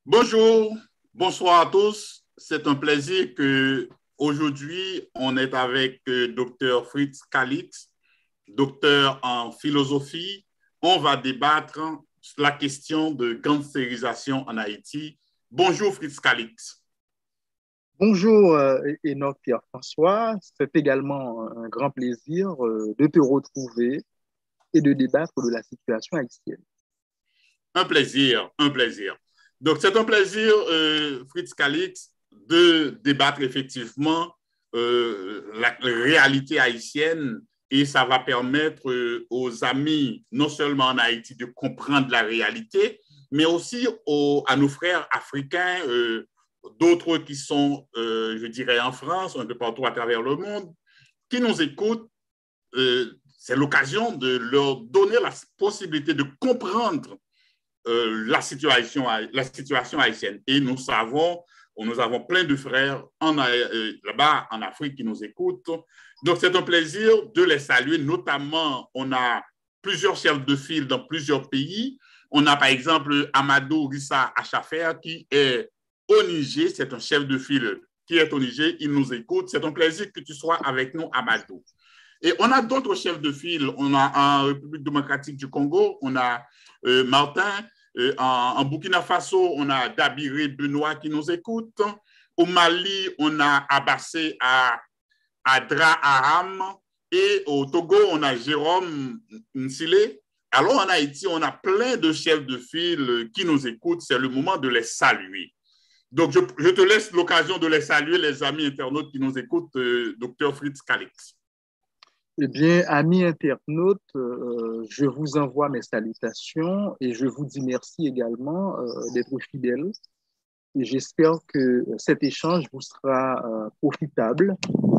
Bonjour, bonsoir à tous. C'est un plaisir que aujourd'hui on est avec Dr Fritz Kalix, docteur en philosophie. On va débattre la question de gangstérisation en Haïti. Bonjour Fritz Kalix. Bonjour Enoch Pierre-François, c'est également un grand plaisir de te retrouver et de débattre de la situation haïtienne. Un plaisir, un plaisir. Donc c'est un plaisir, Fritz Kalix, de débattre effectivement la réalité haïtienne et ça va permettre aux amis, non seulement en Haïti, de comprendre la réalité, mais aussi à nos frères africains, d'autres qui sont, je dirais, en France, un peu partout à travers le monde, qui nous écoutent. C'est l'occasion de leur donner la possibilité de comprendre la situation haïtienne. Et nous avons plein de frères là-bas en Afrique qui nous écoutent. Donc, c'est un plaisir de les saluer. Notamment, on a plusieurs chefs de file dans plusieurs pays. On a par exemple Amadou Rissa Achafer qui est au Niger. C'est un chef de file qui est au Niger. Il nous écoute. C'est un plaisir que tu sois avec nous, Amadou. Et on a d'autres chefs de file. On a en République démocratique du Congo, on a Martin. En Burkina Faso, on a Dabiré Benoît qui nous écoute. Au Mali, on a Abassé Adra Aram. Et au Togo, on a Jérôme Nsile. Alors en Haïti, on a plein de chefs de file qui nous écoutent. C'est le moment de les saluer. Donc, je te laisse l'occasion de les saluer, les amis internautes qui nous écoutent, Dr Fritz Kalix. Eh bien, amis internautes, je vous envoie mes salutations et je vous dis merci également d'être fidèles. Et j'espère que cet échange vous sera profitable,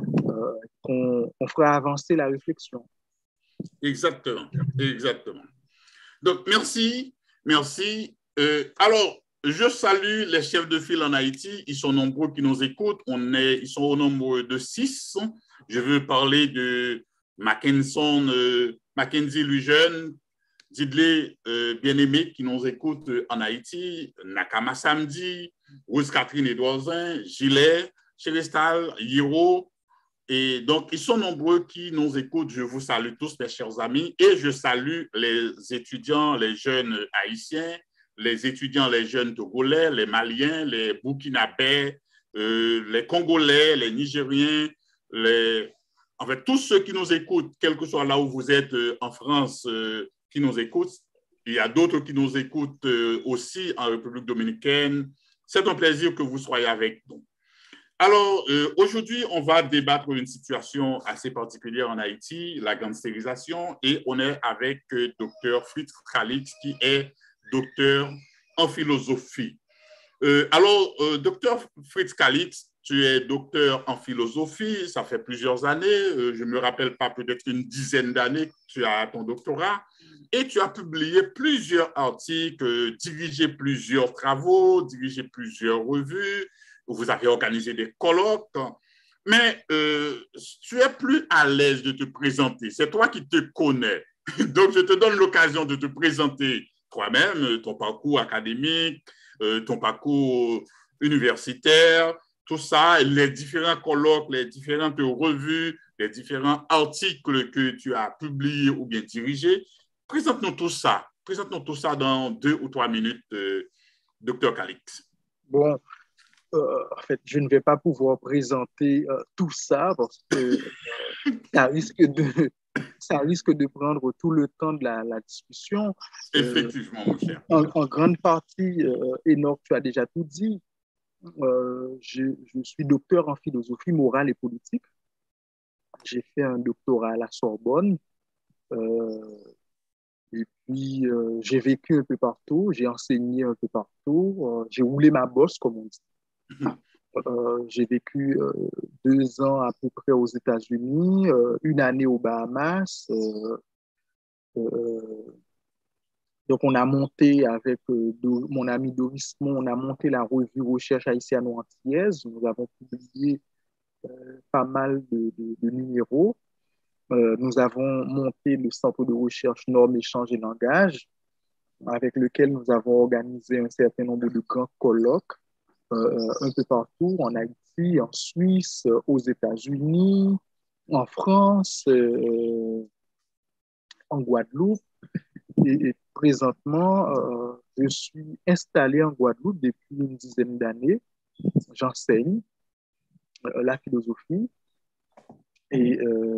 qu'on fera avancer la réflexion. Exactement, exactement. Donc, merci, merci. Alors, je salue les chefs de file en Haïti. Ils sont nombreux qui nous écoutent. Ils sont au nombre de 6. Je veux parler de Mackenzie Lujeune, Didley Bien-Aimé qui nous écoute en Haïti, Nakama Samedi, Rose Catherine Edouardin, Gilet, Chérestal, Hiro. Et donc, ils sont nombreux qui nous écoutent. Je vous salue tous, mes chers amis. Et je salue les étudiants, les jeunes haïtiens, les étudiants, les jeunes togolais, les maliens, les burkinabés, les congolais, les nigériens, en fait, tous ceux qui nous écoutent, quel que soit là où vous êtes en France, qui nous écoutent. Il y a d'autres qui nous écoutent aussi en République dominicaine. C'est un plaisir que vous soyez avec nous. Alors, aujourd'hui, on va débattre d'une situation assez particulière en Haïti, la gangstérisation, et on est avec Dr Fritz Kalix, qui est docteur en philosophie. Alors, Dr Fritz Kalix, tu es docteur en philosophie, ça fait plusieurs années, je ne me rappelle pas, peut-être une dizaine d'années que tu as ton doctorat, et tu as publié plusieurs articles, dirigé plusieurs travaux, dirigé plusieurs revues, vous avez organisé des colloques, mais tu es plus à l'aise de te présenter. C'est toi qui te connais. Donc, je te donne l'occasion de te présenter toi-même, ton parcours académique, ton parcours universitaire, tout ça, les différents colloques, les différentes revues, les différents articles que tu as publiés ou bien dirigés. Présente-nous tout ça. Présente-nous tout ça dans 2 ou 3 minutes, Dr Kalix. Bon, en fait, je ne vais pas pouvoir présenter tout ça parce que ça risque de prendre tout le temps de la discussion. Effectivement, mon cher. En grande partie, Enoch, tu as déjà tout dit. Je suis docteur en philosophie morale et politique. J'ai fait un doctorat à la Sorbonne. Et puis, j'ai vécu un peu partout, j'ai enseigné un peu partout, j'ai roulé ma bosse, comme on dit. J'ai vécu 2 ans à peu près aux États-Unis, une année aux Bahamas. Donc, on a monté avec mon ami Doris Mon, on a monté la revue Recherche haïtiano-antillaise. Nous avons publié pas mal de numéros. Nous avons monté le centre de recherche normes, échanges et langage. avec lequel nous avons organisé un certain nombre de grands colloques un peu partout, en Haïti, en Suisse, aux États-Unis, en France, en Guadeloupe. Et présentement, je suis installé en Guadeloupe depuis une dizaine d'années. J'enseigne la philosophie et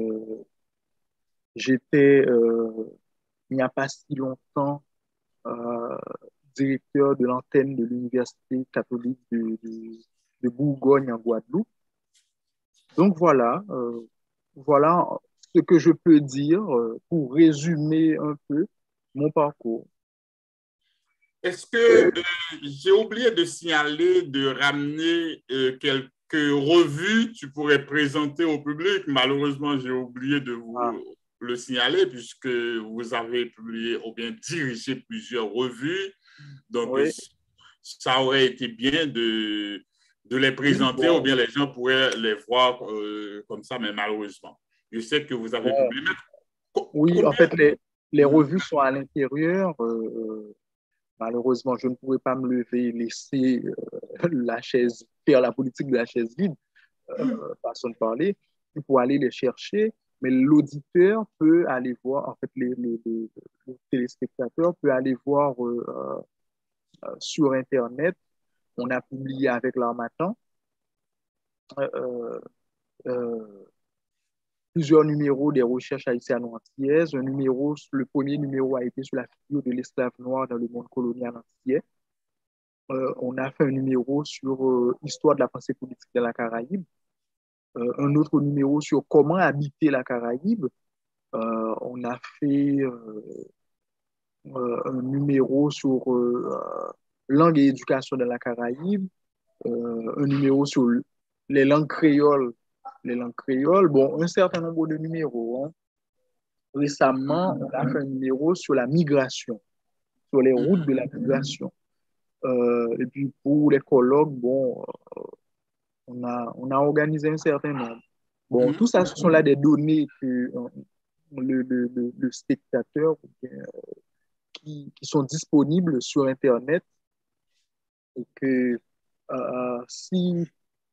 j'étais, il n'y a pas si longtemps, euh, directeur de l'antenne de l'Université catholique de Bourgogne en Guadeloupe. Donc voilà ce que je peux dire pour résumer un peu mon parcours. Est-ce que j'ai oublié de signaler, de ramener quelques revues que tu pourrais présenter au public? Malheureusement, j'ai oublié de Ah, vous le signaler puisque vous avez publié ou bien dirigé plusieurs revues. Donc, oui, ça aurait été bien de les oui, présenter ou bon, bien les gens pourraient les voir comme ça, mais malheureusement. Je sais que vous avez bon, publié. oui, en Combien? fait, les revues sont à l'intérieur. Malheureusement, je ne pourrais pas me lever et laisser la chaise, faire la politique de la chaise vide, façon de parler, pour aller les chercher. Mais l'auditeur peut aller voir, en fait, le téléspectateur peut aller voir sur Internet. On a publié avec l'Harmattan euh, euh, plusieurs numéros des recherches haïtiano-antillaises. Le premier numéro a été sur la figure de l'esclave noir dans le monde colonial antillais. On a fait un numéro sur l'histoire de la pensée politique de la Caraïbe, un autre numéro sur comment habiter la Caraïbe. On a fait un numéro sur langue et éducation de la Caraïbe, un numéro sur les langues créoles. Les langues créoles, bon, un certain nombre de numéros. Hein. Récemment, on a fait un numéro sur la migration, sur les routes de la migration. Et puis pour les colloques, bon, on a organisé un certain nombre. Bon, tout ça, ce sont là des données que le spectateur qui sont disponibles sur Internet et que si,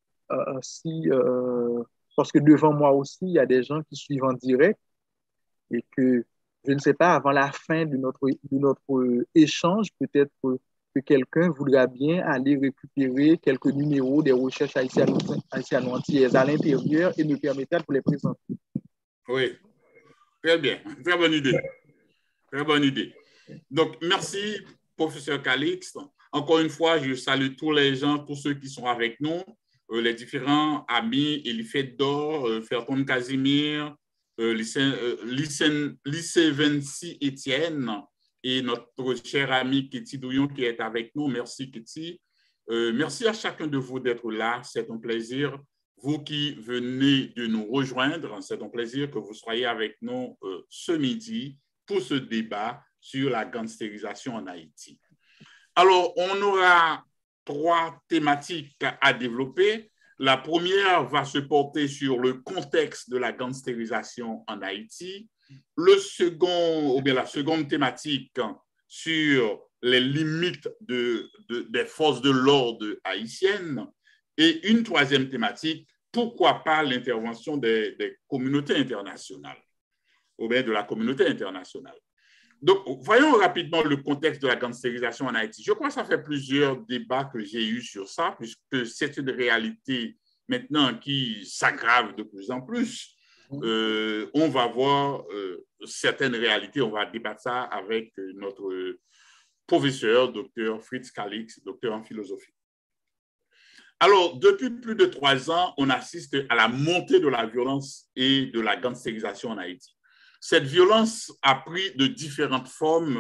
parce que devant moi aussi, il y a des gens qui suivent en direct et que, je ne sais pas, avant la fin de notre échange, peut-être que quelqu'un voudra bien aller récupérer quelques numéros des recherches haïtiano-antillaises à l'intérieur et me permettra de vous les présenter. Oui, très bien. Très bonne idée. Très bonne idée. Donc, merci, professeur Calixte. Encore une fois, je salue tous les gens, tous ceux qui sont avec nous, les différents amis, Elifet Dor, Ferton Casimir, lycée 26 Étienne et notre cher ami Kitty Douillon qui est avec nous. Merci, Kitty. Merci à chacun de vous d'être là. C'est un plaisir. Vous qui venez de nous rejoindre, c'est un plaisir que vous soyez avec nous ce midi pour ce débat sur la gangstérisation en Haïti. Alors, on aura 3 thématiques à développer. La première va se porter sur le contexte de la gangstérisation en Haïti. La seconde thématique sur les limites des forces de l'ordre haïtiennes. Et une troisième thématique, pourquoi pas l'intervention des communautés internationales, ou bien de la communauté internationale. Donc, voyons rapidement le contexte de la gangstérisation en Haïti. Je crois que ça fait plusieurs débats que j'ai eus sur ça, puisque c'est une réalité maintenant qui s'aggrave de plus en plus. On va voir certaines réalités, on va débattre ça avec notre professeur, docteur Fritz Calixte, docteur en philosophie. Alors, depuis plus de 3 ans, on assiste à la montée de la violence et de la gangstérisation en Haïti. Cette violence a pris de différentes formes.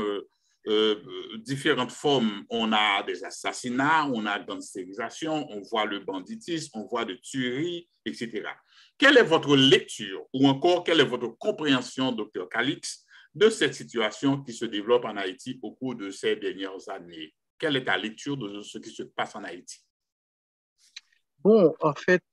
On a des assassinats, on a gangstérisation, on voit le banditisme, on voit des tueries, etc. Quelle est votre lecture ou encore quelle est votre compréhension, docteur Calixte, de cette situation qui se développe en Haïti au cours de ces dernières années? Quelle est ta lecture de ce qui se passe en Haïti? Bon, en fait,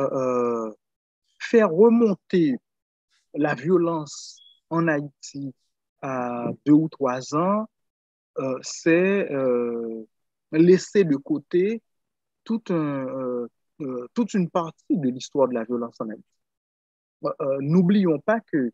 faire remonter la violence en Haïti à 2 ou 3 ans, c'est laisser de côté toute une partie de l'histoire de la violence en Haïti. N'oublions pas que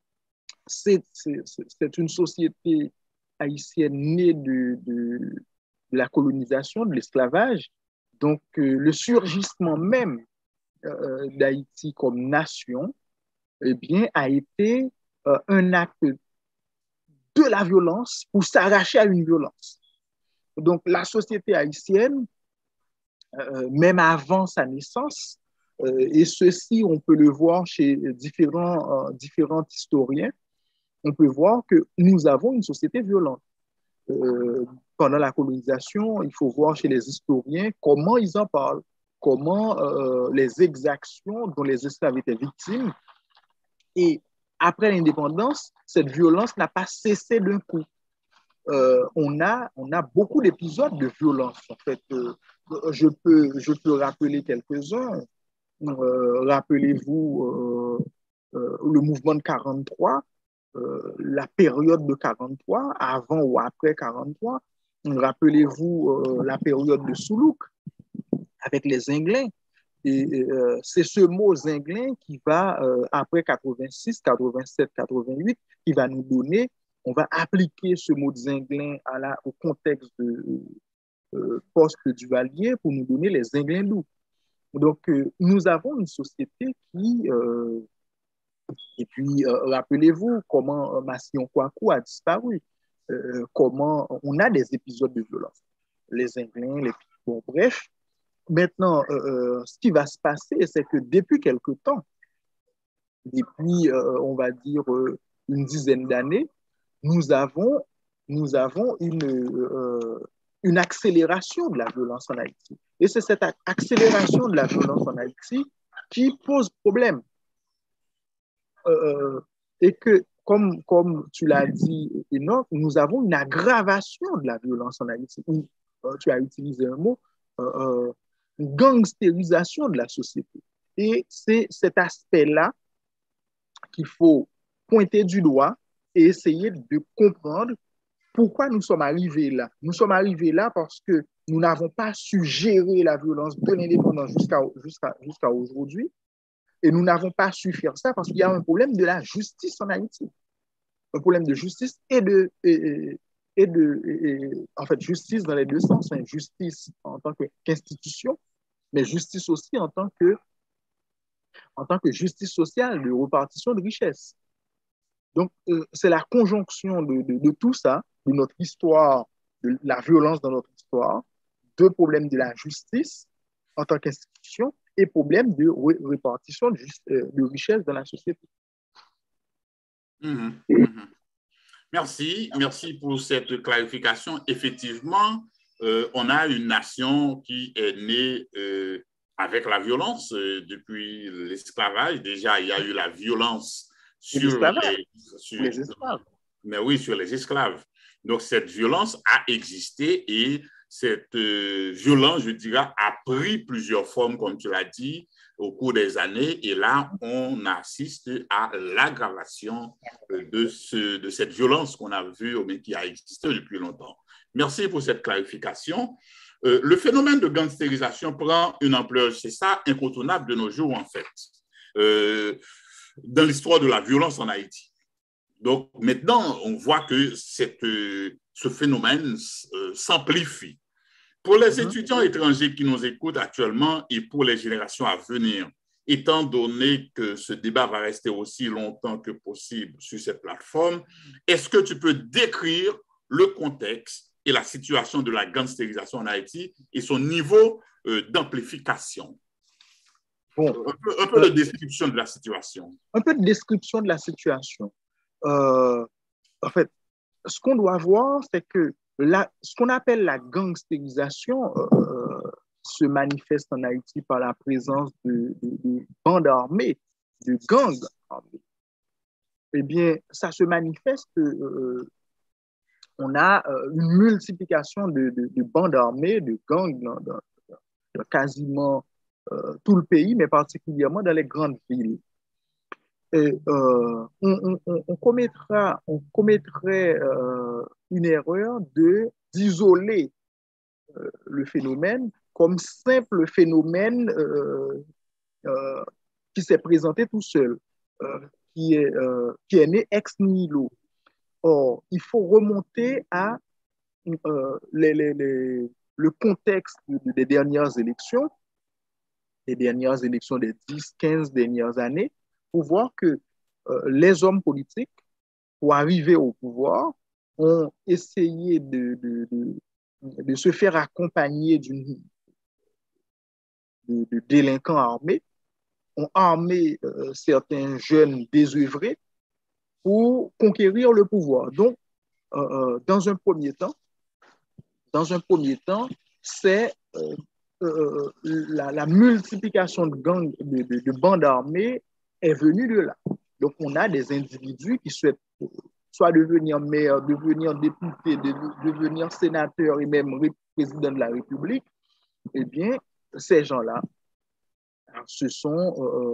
c'est une société haïtienne née de la colonisation, de l'esclavage. Donc, le surgissement même d'Haïti comme nation, eh bien, a été un acte de la violence pour s'arracher à une violence. Donc, la société haïtienne, même avant sa naissance, et ceci, on peut le voir chez différents historiens, on peut voir que nous avons une société violente. Pendant la colonisation, il faut voir chez les historiens comment ils en parlent, comment les exactions dont les esclaves étaient victimes. Et après l'indépendance, cette violence n'a pas cessé d'un coup. On a beaucoup d'épisodes de violence. En fait, je peux rappeler quelques-uns. Rappelez-vous le mouvement de 43, la période de 43, avant ou après 43. Rappelez-vous la période de Soulouk avec les Zinglins. Et c'est ce mot zinglin qui va, après 86, 87, 88, qui va nous donner, on va appliquer ce mot zinglin au contexte de poste Duvalier pour nous donner les Zinglins loups. Donc, nous avons une société qui, et puis rappelez-vous comment Massillon Kouakou a disparu, comment on a des épisodes de violence. Les Zinglins, bon, bref. Maintenant, ce qui va se passer, c'est que depuis quelque temps, depuis, on va dire, une dizaine d'années, nous avons une accélération de la violence en Haïti. Et c'est cette accélération de la violence en Haïti qui pose problème. Et que, comme tu l'as dit, Enoch, nous avons une aggravation de la violence en Haïti. Tu as utilisé un mot, une gangstérisation de la société. Et c'est cet aspect-là qu'il faut pointer du doigt et essayer de comprendre pourquoi nous sommes arrivés là. Nous sommes arrivés là parce que nous n'avons pas su gérer la violence de l'indépendance jusqu'à aujourd'hui. Et nous n'avons pas su faire ça parce qu'il y a un problème de la justice en Haïti. Un problème de justice en fait, justice dans les deux sens. Hein. Justice en tant qu'institution, mais justice aussi en tant que justice sociale, de répartition de richesse. Donc, c'est la conjonction de tout ça, de notre histoire, de la violence dans notre histoire, de problèmes de la justice en tant qu'institution et problèmes de répartition de richesse dans la société. Merci pour cette clarification. Effectivement, on a une nation qui est née avec la violence depuis l'esclavage. Déjà, il y a eu la violence sur les esclaves. Mais oui, sur les esclaves. Donc, cette violence a existé et cette violence, je dirais, a pris plusieurs formes, comme tu l'as dit, au cours des années. Et là, on assiste à l'aggravation de cette violence qu'on a vue, mais qui a existé depuis longtemps. Merci pour cette clarification. Le phénomène de gangstérisation prend une ampleur, c'est ça, incontournable de nos jours, en fait, dans l'histoire de la violence en Haïti. Donc, maintenant, on voit que ce phénomène s'amplifie. Pour les étudiants étrangers qui nous écoutent actuellement et pour les générations à venir, étant donné que ce débat va rester aussi longtemps que possible sur cette plateforme, est-ce que tu peux décrire le contexte et la situation de la gangstérisation en Haïti et son niveau d'amplification? Bon, un peu de description de la situation. Un peu de description de la situation. En fait, ce qu'on doit voir, c'est que ce qu'on appelle la gangstérisation se manifeste en Haïti par la présence de bandes armées, de gangs armés. Eh bien, ça se manifeste, on a une multiplication de bandes armées, de gangs dans quasiment tout le pays, mais particulièrement dans les grandes villes. On commettrait une erreur d'isoler le phénomène comme simple phénomène euh, qui s'est présenté tout seul, euh, qui est né ex nihilo. Or, il faut remonter à le contexte des dernières élections des 10, 15 dernières années, pour voir que les hommes politiques, pour arriver au pouvoir, ont essayé de se faire accompagner de délinquants armés, ont armé certains jeunes désœuvrés pour conquérir le pouvoir. Donc, dans un premier temps, c'est la multiplication de gangs, de bandes armées est venue de là. Donc, on a des individus qui souhaitent soit devenir maire, devenir député, devenir sénateur et même président de la République. Eh bien, ces gens-là, ce sont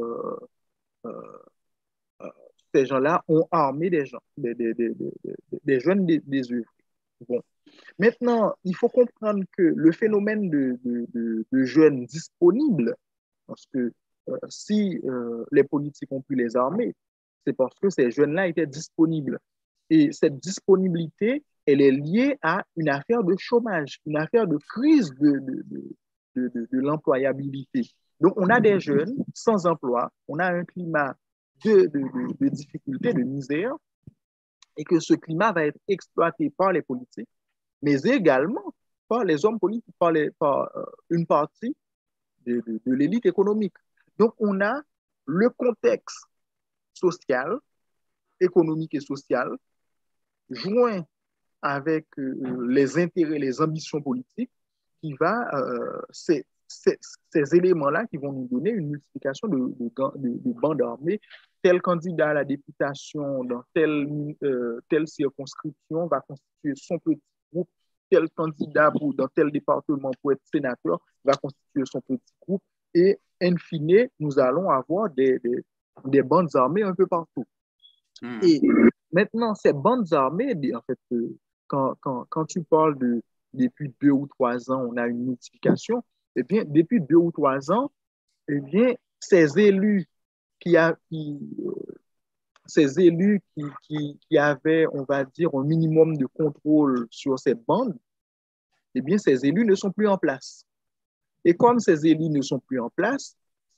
ces gens-là ont armé des gens, des jeunes désœuvrés. Bon. Maintenant, il faut comprendre que le phénomène de jeunes disponibles, parce que si les politiques ont pu les armer, c'est parce que ces jeunes-là étaient disponibles. Et cette disponibilité, elle est liée à une affaire de chômage, une affaire de crise de l'employabilité. Donc, on a des jeunes sans emploi, on a un climat de difficulté, de misère, et que ce climat va être exploité par les politiques, mais également par les hommes politiques, par une partie de l'élite économique. Donc, on a le contexte social, économique et social, joint avec les intérêts, les ambitions politiques, qui va, ces éléments-là qui vont nous donner une multiplication de bandes armées. Tel candidat à la députation dans telle circonscription va constituer son petit groupe, tel candidat dans tel département pour être sénateur va constituer son petit groupe, et in fine, nous allons avoir des bandes armées un peu partout. Et maintenant, ces bandes armées, en fait, quand tu parles depuis 2 ou 3 ans, on a une multiplication, eh bien, depuis 2 ou 3 ans, eh bien, ces élus qui, a, qui, ces élus qui avaient, on va dire, un minimum de contrôle sur cette bande, eh bien, ces élus ne sont plus en place. Et comme ces élus ne sont plus en place,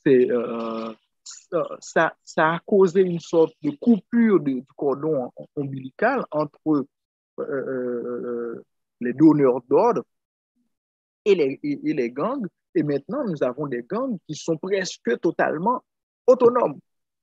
ça a causé une sorte de coupure du cordon ombilical entre les donneurs d'ordre et les gangs. Et maintenant, nous avons des gangs qui sont presque totalement autonomes.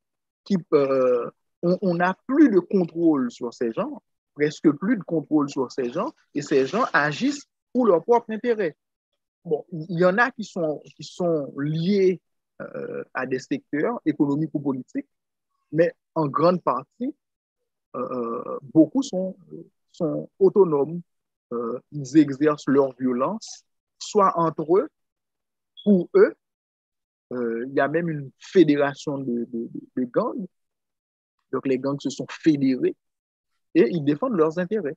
On n'a plus de contrôle sur ces gens, presque plus de contrôle sur ces gens, et ces gens agissent pour leur propre intérêt. Bon, il y en a qui sont liés à des secteurs économiques ou politiques, mais en grande partie, beaucoup sont autonomes. Ils exercent leur violence, soit entre eux, pour eux. Il y a même une fédération de gangs. Donc, les gangs se sont fédérés et ils défendent leurs intérêts.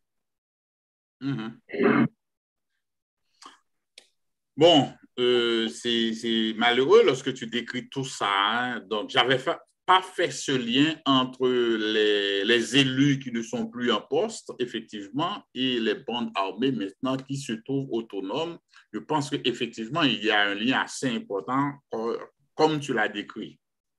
Bon, c'est malheureux lorsque tu décris tout ça. Hein. Donc, j'avais pas fait ce lien entre les élus qui ne sont plus en poste, effectivement, et les bandes armées maintenant qui se trouvent autonomes. Je pense qu'effectivement, il y a un lien assez important, comme tu l'as décrit.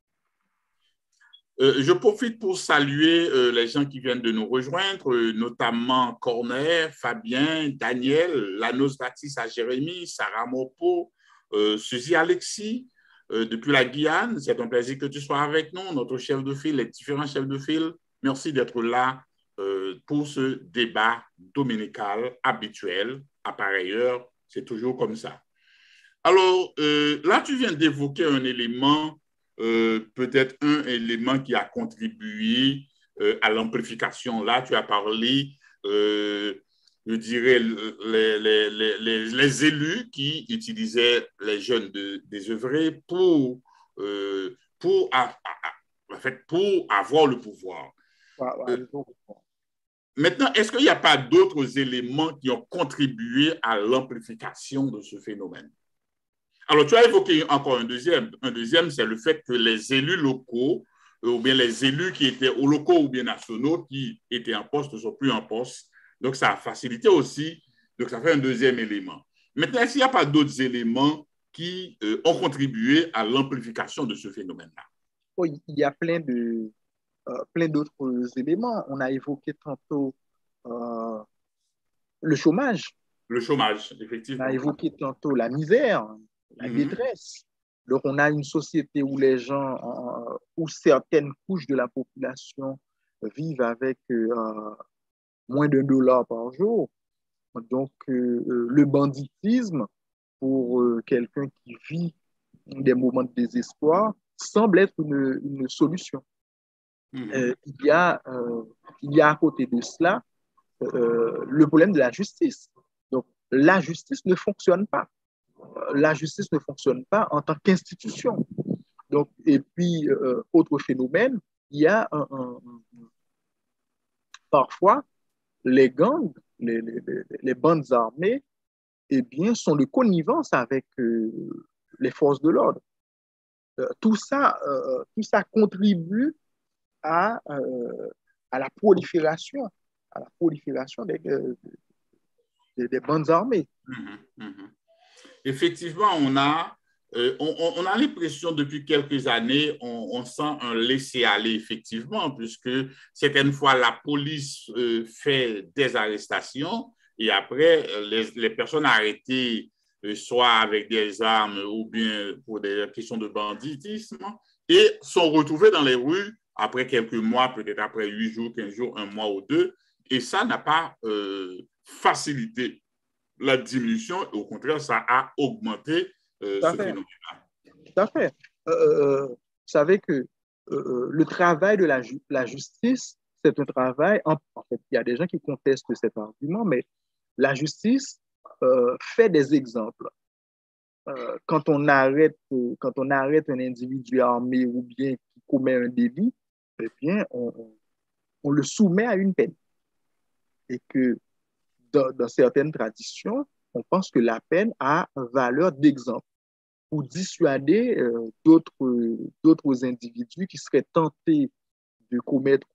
Je profite pour saluer les gens qui viennent de nous rejoindre, notamment Cornet, Fabien, Daniel, Lanos Baptiste à Jérémy, Sarah Mopo, Suzy Alexis, depuis la Guyane. C'est un plaisir que tu sois avec nous, notre chef de file, les différents chefs de file. Merci d'être là pour ce débat dominical habituel. À pareille heure, c'est toujours comme ça. Alors, là, tu viens d'évoquer un élément peut-être un élément qui a contribué à l'amplification. Là, tu as parlé, je dirais, les élus qui utilisaient les jeunes désœuvrés pour en fait, pour avoir le pouvoir. Voilà. Maintenant, est-ce qu'il n'y a pas d'autres éléments qui ont contribué à l'amplification de ce phénomène? Alors, tu as évoqué encore un deuxième. Un deuxième, c'est le fait que les élus locaux, ou bien les élus qui étaient aux locaux ou bien nationaux, qui étaient en poste, ne sont plus en poste. Donc, ça a facilité aussi. Donc, ça fait un deuxième élément. Maintenant, est-ce qu'il n'y a pas d'autres éléments qui ont contribué à l'amplification de ce phénomène-là? Oui, il y a plein d'autres éléments. On a évoqué tantôt euh, le chômage. Le chômage, On a effectivement. évoqué tantôt la misère, la détresse. Donc, on a une société où les gens, où certaines couches de la population vivent avec moins d'1 dollar par jour. Donc, le banditisme, pour quelqu'un qui vit des moments de désespoir, semble être une solution. Il y a à côté de cela le problème de la justice. Donc, la justice ne fonctionne pas. La justice ne fonctionne pas en tant qu'institution. Donc, et puis, autre phénomène, il y a parfois les gangs, les bandes armées, eh bien, sont de connivence avec les forces de l'ordre. Tout ça contribue à, à la prolifération, des bandes armées. Effectivement, on a l'impression depuis quelques années, on sent un laisser-aller, effectivement, puisque certaines fois, la police fait des arrestations et après, les personnes arrêtées, soit avec des armes ou bien pour des questions de banditisme, et sont retrouvées dans les rues après quelques mois, peut-être après 8 jours, 15 jours, 1 mois ou 2, et ça n'a pas facilité la diminution, et au contraire, ça a augmenté ce phénomène-là. Tout à fait. Vous savez que le travail de la justice, c'est un travail, en fait, il y a des gens qui contestent cet argument, mais la justice fait des exemples. Quand on arrête un individu armé ou bien qui commet un délit, eh bien, on le soumet à une peine. Et que dans certaines traditions, on pense que la peine a valeur d'exemple pour dissuader d'autres individus qui seraient tentés de commettre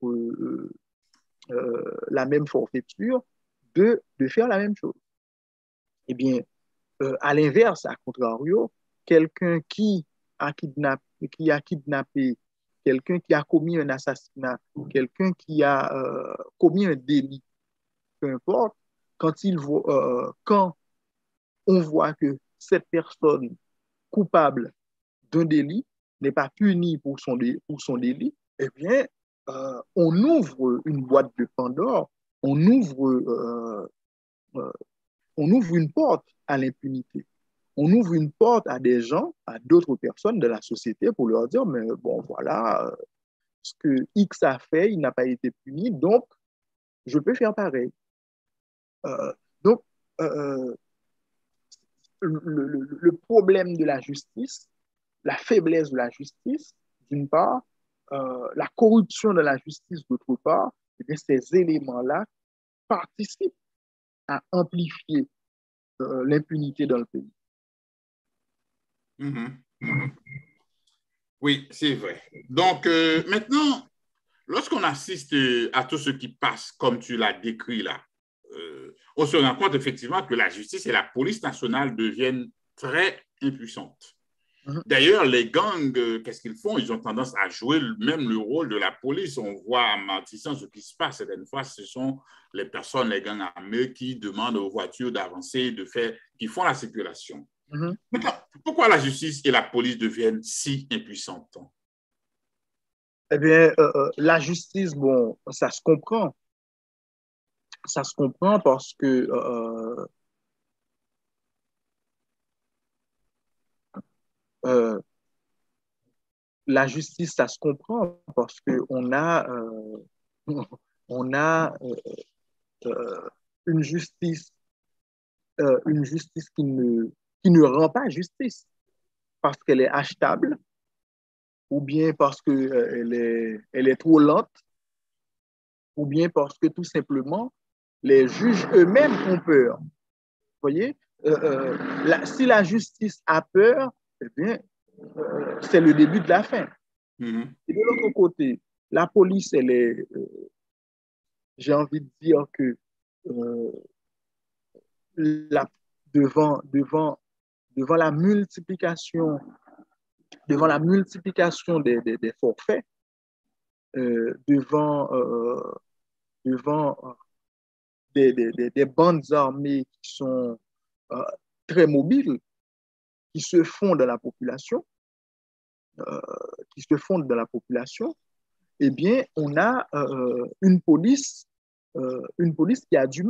la même forfaiture, de faire la même chose. Eh bien, à l'inverse, à contrario, quelqu'un qui a kidnappé, quelqu'un qui a commis un assassinat, quelqu'un qui a commis un délit, peu importe, quand on voit que cette personne coupable d'un délit n'est pas puni pour son délit, eh bien, on ouvre une boîte de Pandore, euh, on ouvre une porte à l'impunité. On ouvre une porte à des gens, à d'autres personnes de la société pour leur dire, mais bon, voilà, ce que X a fait, il n'a pas été puni, donc je peux faire pareil. Donc, le problème de la justice, la faiblesse de la justice, d'une part, la corruption de la justice, d'autre part, eh bien, ces éléments-là participent à amplifier l'impunité dans le pays. Oui, c'est vrai. Donc, maintenant, lorsqu'on assiste à tout ce qui passe, comme tu l'as décrit là, on se rend compte effectivement que la justice et la police nationale deviennent très impuissantes. D'ailleurs, les gangs, qu'est-ce qu'ils font? Ils ont tendance à jouer même le rôle de la police. On voit en Martissant ce qui se passe. Certaines fois, ce sont les personnes, les gangs armés, qui demandent aux voitures d'avancer, qui font la circulation. Maintenant, pourquoi la justice et la police deviennent si impuissantes? Eh bien, la justice, bon, ça se comprend. Ça se comprend parce que la justice, ça se comprend parce que on a une justice, qui ne rend pas justice parce qu'elle est achetable, ou bien parce qu'elle est trop lente, ou bien parce que tout simplement, les juges eux-mêmes ont peur. Vous voyez, si la justice a peur, eh bien, c'est le début de la fin. Et de l'autre côté, la police, elle est, j'ai envie de dire que la, devant la multiplication, des forfaits, devant des bandes armées qui sont euh, très mobiles, qui se fondent dans la population, euh, eh bien, on a une police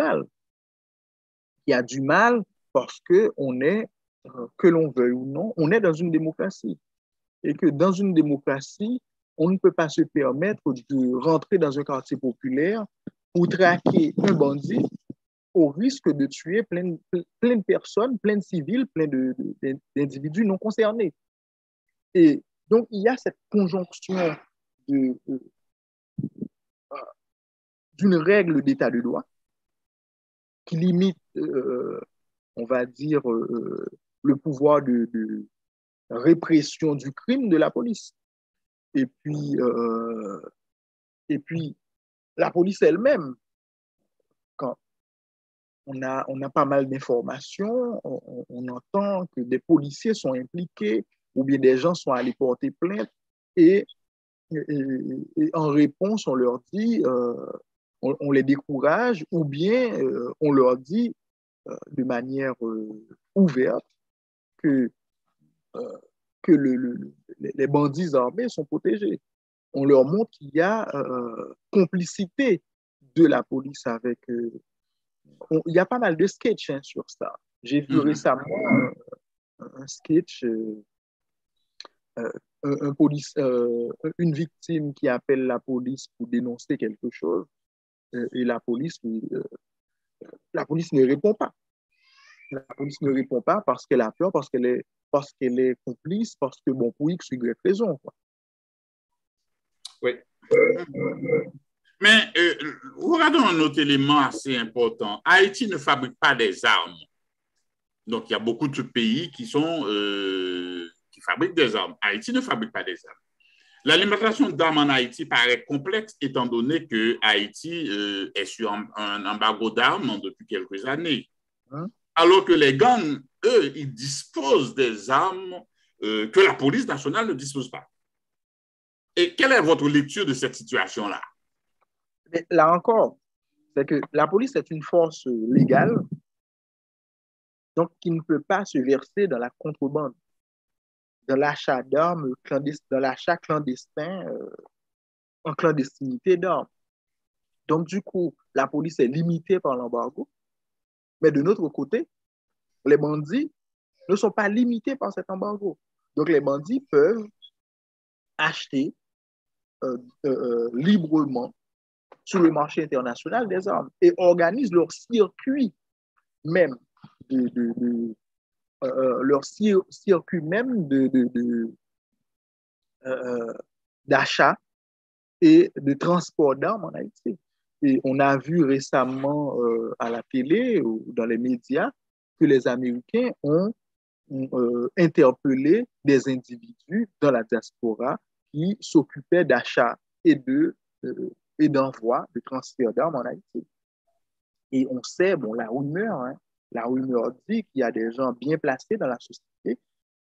qui a du mal parce que que l'on veuille ou non, on est dans une démocratie. Et que dans une démocratie, on ne peut pas se permettre de rentrer dans un quartier populaire pour traquer un bandit au risque de tuer plein de personnes, plein de civils, d'individus non concernés. Et donc, il y a cette conjonction d'une règle d'état de droit qui limite, on va dire, le pouvoir de répression du crime de la police. Et puis, et puis la police elle-même, quand on a pas mal d'informations, on entend que des policiers sont impliqués ou bien des gens sont allés porter plainte et, et en réponse, on leur dit, on les décourage ou bien on leur dit de manière ouverte que, euh, que les bandits armés sont protégés. On leur montre qu'il y a complicité de la police avec... il y a pas mal de sketchs sur ça. J'ai vu récemment un sketch, une victime qui appelle la police pour dénoncer quelque chose et la police ne répond pas. La police ne répond pas parce qu'elle a peur, parce qu'elle est complice, parce que, bon, pour X ou Y raison, quoi. Oui. Mais regardons un autre élément assez important. Haïti ne fabrique pas des armes. Donc, il y a beaucoup de pays qui fabriquent des armes. Haïti ne fabrique pas des armes. L'alimentation d'armes en Haïti paraît complexe étant donné que Haïti est sur un embargo d'armes depuis quelques années. Alors que les gangs, eux, ils disposent des armes que la police nationale ne dispose pas. Et quelle est votre lecture de cette situation-là? Mais là encore, c'est que la police est une force légale, donc qui ne peut pas se verser dans la contrebande, dans l'achat d'armes, dans l'achat clandestin, en clandestinité d'armes. Donc, du coup, la police est limitée par l'embargo, mais de notre côté, les bandits ne sont pas limités par cet embargo. Donc, les bandits peuvent acheter librement sur le marché international des armes et organisent leur circuit même leur circuit même d'achat et de transport d'armes en Haïti. Et on a vu récemment à la télé ou dans les médias que les Américains ont interpellé des individus dans la diaspora qui s'occupaient d'achat et d'envoi, de transfert d'armes en Haïti. Et on sait, bon, la rumeur dit qu'il y a des gens bien placés dans la société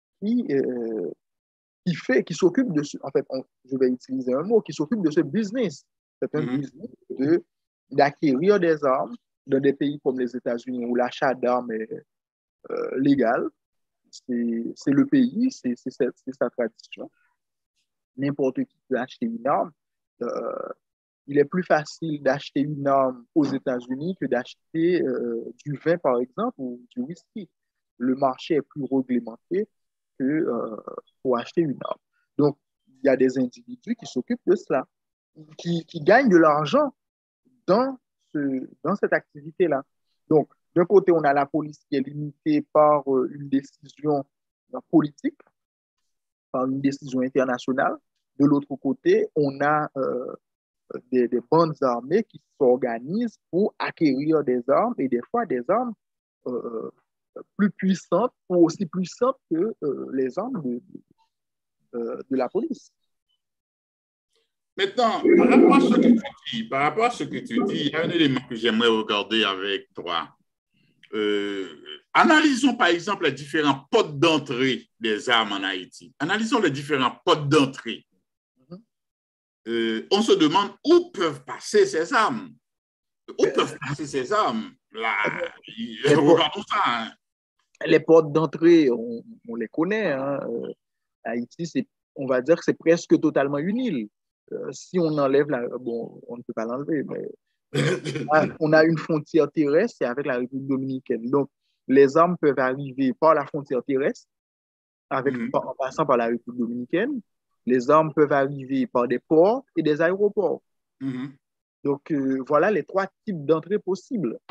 qui s'occupent de ce, en fait, je vais utiliser un mot, qui s'occupe de ce business. C'est un business d'acquérir des armes dans des pays comme les États-Unis où l'achat d'armes est légal. C'est le pays, c'est sa tradition. N'importe qui peut acheter une arme. Il est plus facile d'acheter une arme aux États-Unis que d'acheter du vin, par exemple, ou du whisky. Le marché est plus réglementé que pour acheter une arme. Donc, il y a des individus qui s'occupent de cela, qui gagnent de l'argent dans cette activité-là. Donc, d'un côté, on a la police qui est limitée par une décision politique, par une décision internationale, de l'autre côté, on a des bandes armées qui s'organisent pour acquérir des armes et des fois des armes euh, plus puissantes ou aussi puissantes que les armes de la police. Maintenant, par rapport à ce que tu dis, il y a un élément que j'aimerais regarder avec toi. Analysons par exemple les différents portes d'entrée des armes en Haïti. Analysons les différents portes d'entrée. On se demande où peuvent passer ces armes. Où peuvent passer ces armes? Là, regardons ça. Hein. Les portes d'entrée, on les connaît. Hein. Haïti, on va dire que c'est presque totalement une île. Si on enlève bon, on ne peut pas l'enlever, mais on a une frontière terrestre, c'est avec la République dominicaine. Donc, les armes peuvent arriver par la frontière terrestre, en passant par la République dominicaine. Les armes peuvent arriver par des ports et des aéroports. Donc, voilà les trois types d'entrées possibles.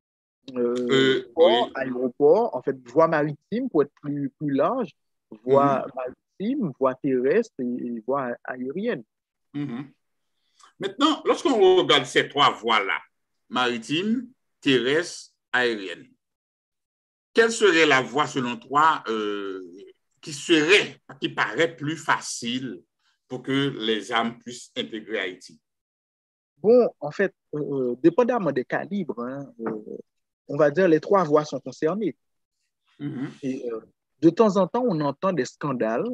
Port, aéroport, en fait, voie maritime pour être plus large, voie maritime, voie terrestre et voie aérienne. Maintenant, lorsqu'on regarde ces trois voies-là, maritime, terrestre, aérienne, quelle serait la voie selon toi qui paraît plus facile pour que les armes puissent intégrer Haïti? Bon, en fait, dépendamment des calibres, hein, on va dire les trois voies sont concernées. Et de temps en temps, on entend des scandales,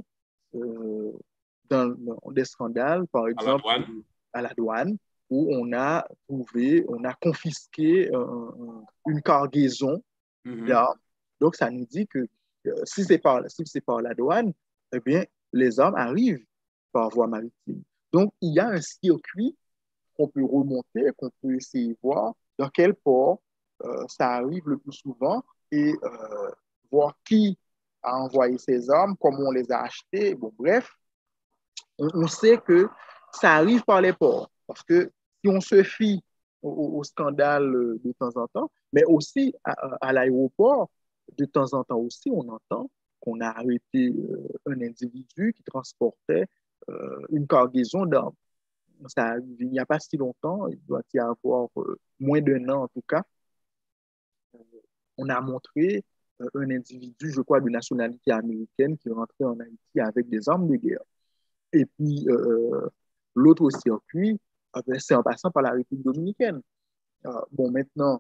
des scandales, par exemple, à la douane, où on a confisqué une cargaison d'armes. Donc, ça nous dit que si c'est par la douane, eh bien, les armes arrivent par voie maritime. Donc, il y a un circuit qu'on peut remonter, qu'on peut essayer de voir dans quel port ça arrive le plus souvent et voir qui a envoyé ces armes, comment on les a achetées. Bon, bref, on sait que ça arrive par les ports. Parce que si on se fie au scandale de temps en temps, mais aussi à l'aéroport, de temps en temps aussi, on entend qu'on a arrêté un individu qui transportait une cargaison d'armes. Ça, il n'y a pas si longtemps, il doit y avoir moins d'un an en tout cas, on a montré un individu, je crois, de nationalité américaine qui rentrait en Haïti avec des armes de guerre. Et puis, l'autre circuit, c'est en passant par la République dominicaine. Bon, maintenant,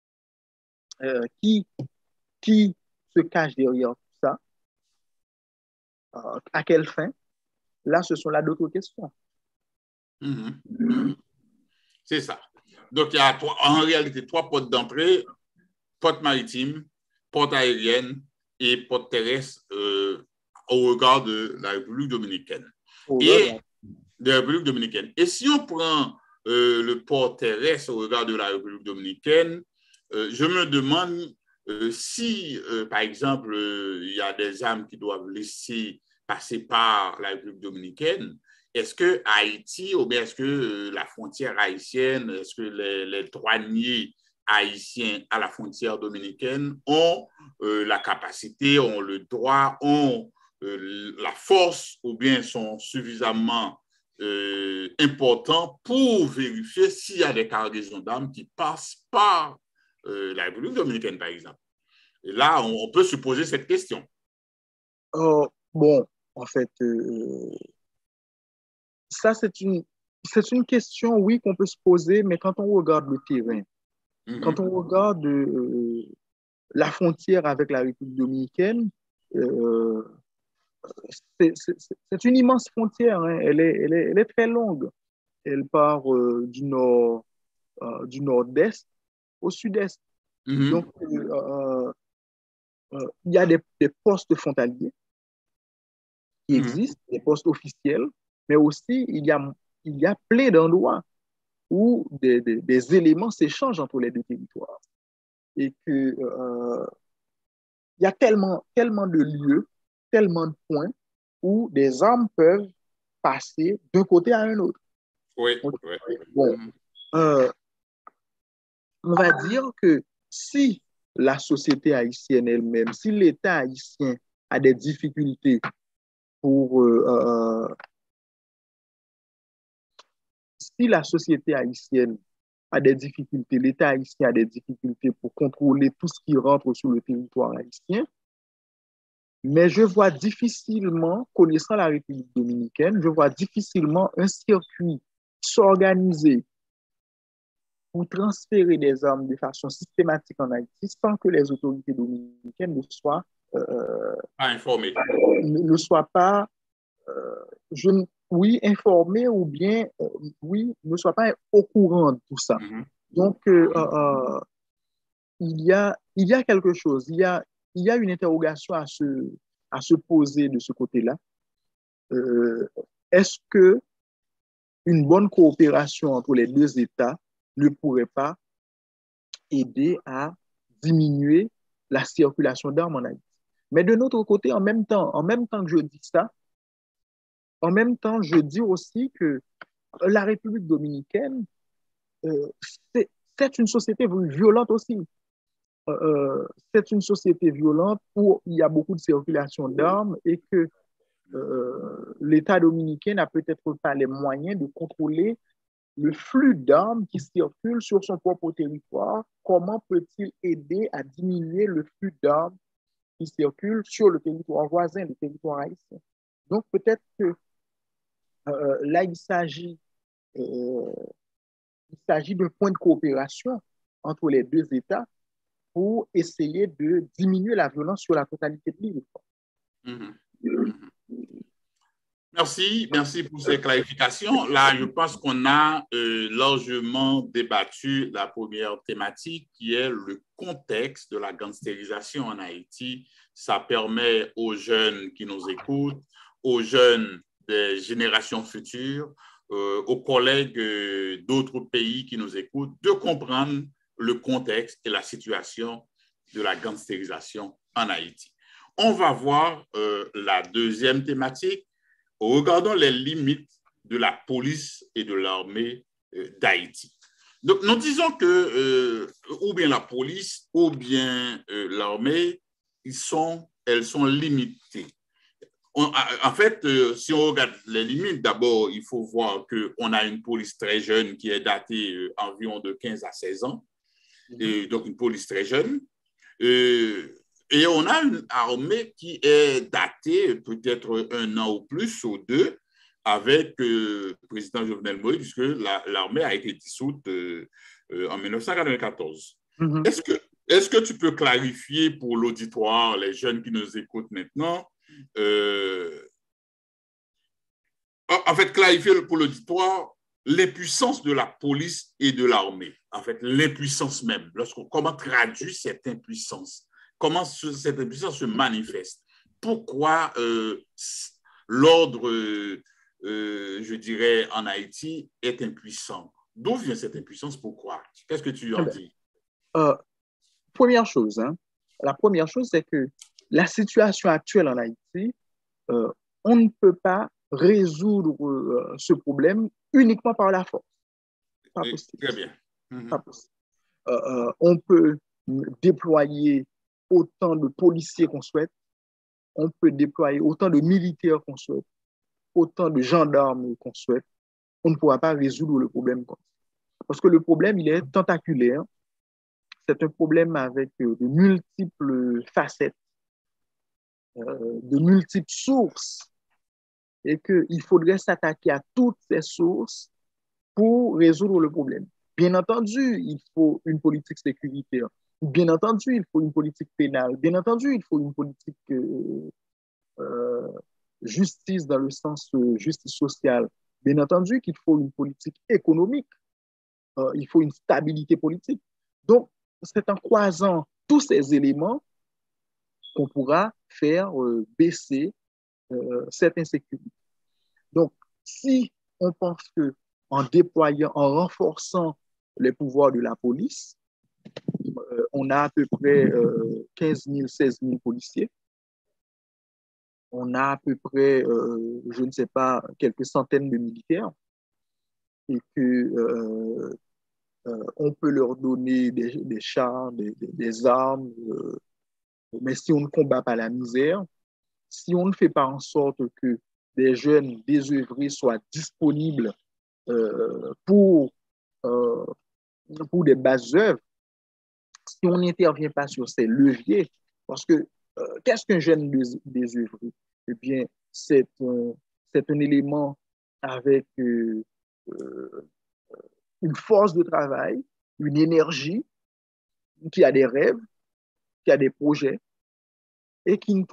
qui se cache derrière tout ça? À quelle fin? Là, ce sont là d'autres questions. C'est ça. Donc, il y a en réalité trois portes d'entrée, porte maritime, porte aérienne et porte terrestre au regard de la République dominicaine. Et si on prend le port terrestre au regard de la République dominicaine, je me demande si, par exemple, il y a des armes qui doivent laisser passer par la République dominicaine, est-ce que Haïti ou bien est-ce que la frontière haïtienne, est-ce que les douaniers haïtiens à la frontière dominicaine ont la capacité, ont le droit, ont la force ou bien sont suffisamment importants pour vérifier s'il y a des cargaisons d'armes qui passent par la République dominicaine, par exemple. Et là, on peut se poser cette question. Bon, en fait, ça, c'est une question, oui, qu'on peut se poser, mais quand on regarde le terrain, quand on regarde la frontière avec la République dominicaine, c'est une immense frontière, hein. Elle est très longue. Elle part du nord-est au sud-est. Donc, il y a des postes frontaliers qui existent, des postes officiels, mais aussi il y a plein d'endroits où des éléments s'échangent entre les deux territoires. Et que il y a tellement de lieux, tellement de points où des armes peuvent passer d'un côté à un autre. Oui. Bon, on va dire que si la société haïtienne elle-même, si l'État haïtien a des difficultés pour si la société haïtienne a des difficultés, l'État haïtien a des difficultés pour contrôler tout ce qui rentre sur le territoire haïtien, mais je vois difficilement, connaissant la République dominicaine, je vois difficilement un circuit s'organiser pour transférer des armes de façon systématique en Haïti sans que les autorités dominicaines Informé. ne soient pas, oui, informées ou bien, oui, ne soient pas au courant de tout ça. Donc, il y a quelque chose, il y a une interrogation à se poser de ce côté-là. Est-ce que une bonne coopération entre les deux États ne pourrait pas aider à diminuer la circulation d'armes en Haïti? Mais de notre côté, en même temps que je dis ça, en même temps, je dis aussi que la République dominicaine, c'est une société violente aussi. C'est une société violente où il y a beaucoup de circulation d'armes et que l'État dominicain n'a peut-être pas les moyens de contrôler le flux d'armes qui circulent sur son propre territoire. Comment peut-il aider à diminuer le flux d'armes qui circulent sur le territoire voisin, le territoire haïtien? Donc peut-être que là, il s'agit d'un point de coopération entre les deux États pour essayer de diminuer la violence sur la totalité de l'île. Merci pour ces clarifications. Là, je pense qu'on a largement débattu la première thématique qui est le contexte de la gangstérisation en Haïti. Ça permet aux jeunes qui nous écoutent, aux jeunes des générations futures, aux collègues d'autres pays qui nous écoutent, de comprendre le contexte et la situation de la gangstérisation en Haïti. On va voir la deuxième thématique. Regardons les limites de la police et de l'armée d'Haïti. Donc, nous disons que ou bien la police ou bien l'armée, elles sont limitées. En fait, si on regarde les limites, d'abord, il faut voir qu'on a une police très jeune qui est datée environ de 15 à 16 ans, et donc une police très jeune. Et on a une armée qui est datée peut-être 1 an ou plus, ou 2, avec le président Jovenel Moïse, puisque l'armée a été dissoute en 1994. Est-ce que tu peux clarifier pour l'auditoire, les jeunes qui nous écoutent maintenant, en fait, clarifier pour l'auditoire les puissances de la police et de l'armée, en fait, l'impuissance même, comment traduire cette impuissance? Comment cette impuissance se manifeste? Pourquoi l'ordre, je dirais, en Haïti est impuissant? D'où vient cette impuissance? Pourquoi? Qu'est-ce que tu en dis? Première chose, la première chose, c'est que la situation actuelle en Haïti, on ne peut pas résoudre ce problème uniquement par la force. Pas possible. Très bien. Pas possible. On peut déployer autant de policiers qu'on souhaite, on peut déployer autant de militaires qu'on souhaite, autant de gendarmes qu'on souhaite, on ne pourra pas résoudre le problème. Parce que le problème, il est tentaculaire. C'est un problème avec de multiples facettes, de multiples sources, et qu'il faudrait s'attaquer à toutes ces sources pour résoudre le problème. Bien entendu, il faut une politique sécuritaire. Bien entendu, il faut une politique pénale. Bien entendu, il faut une politique justice dans le sens justice sociale. Bien entendu qu'il faut une politique économique. Il faut une stabilité politique. Donc, c'est en croisant tous ces éléments qu'on pourra faire baisser cette insécurité. Donc, si on pense qu'en déployant, en renforçant les pouvoirs de la police, on a à peu près 15 000, 16 000 policiers. On a à peu près, je ne sais pas, quelques centaines de militaires. Et que on peut leur donner des chars, des armes. Mais si on ne combat pas la misère, si on ne fait pas en sorte que des jeunes désœuvrés soient disponibles pour, euh, pour des bases œuvres, si on n'intervient pas sur ces leviers, parce que qu'est-ce qu'un jeune désœuvré? Eh bien, c'est un élément avec une force de travail, une énergie, qui a des rêves, qui a des projets et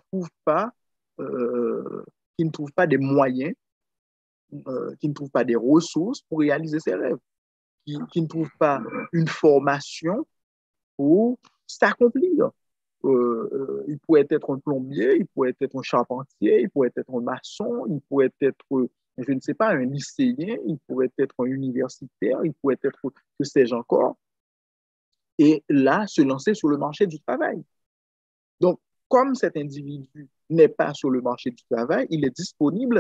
euh, qui ne trouve pas des moyens, qui ne trouve pas des ressources pour réaliser ses rêves, qui ne trouve pas une formation pour s'accomplir. Il pourrait être un plombier, il pourrait être un charpentier, il pourrait être un maçon, il pourrait être, je ne sais pas, un lycéen, il pourrait être un universitaire, il pourrait être, que sais-je encore, et là, se lancer sur le marché du travail. Donc, comme cet individu n'est pas sur le marché du travail, il est disponible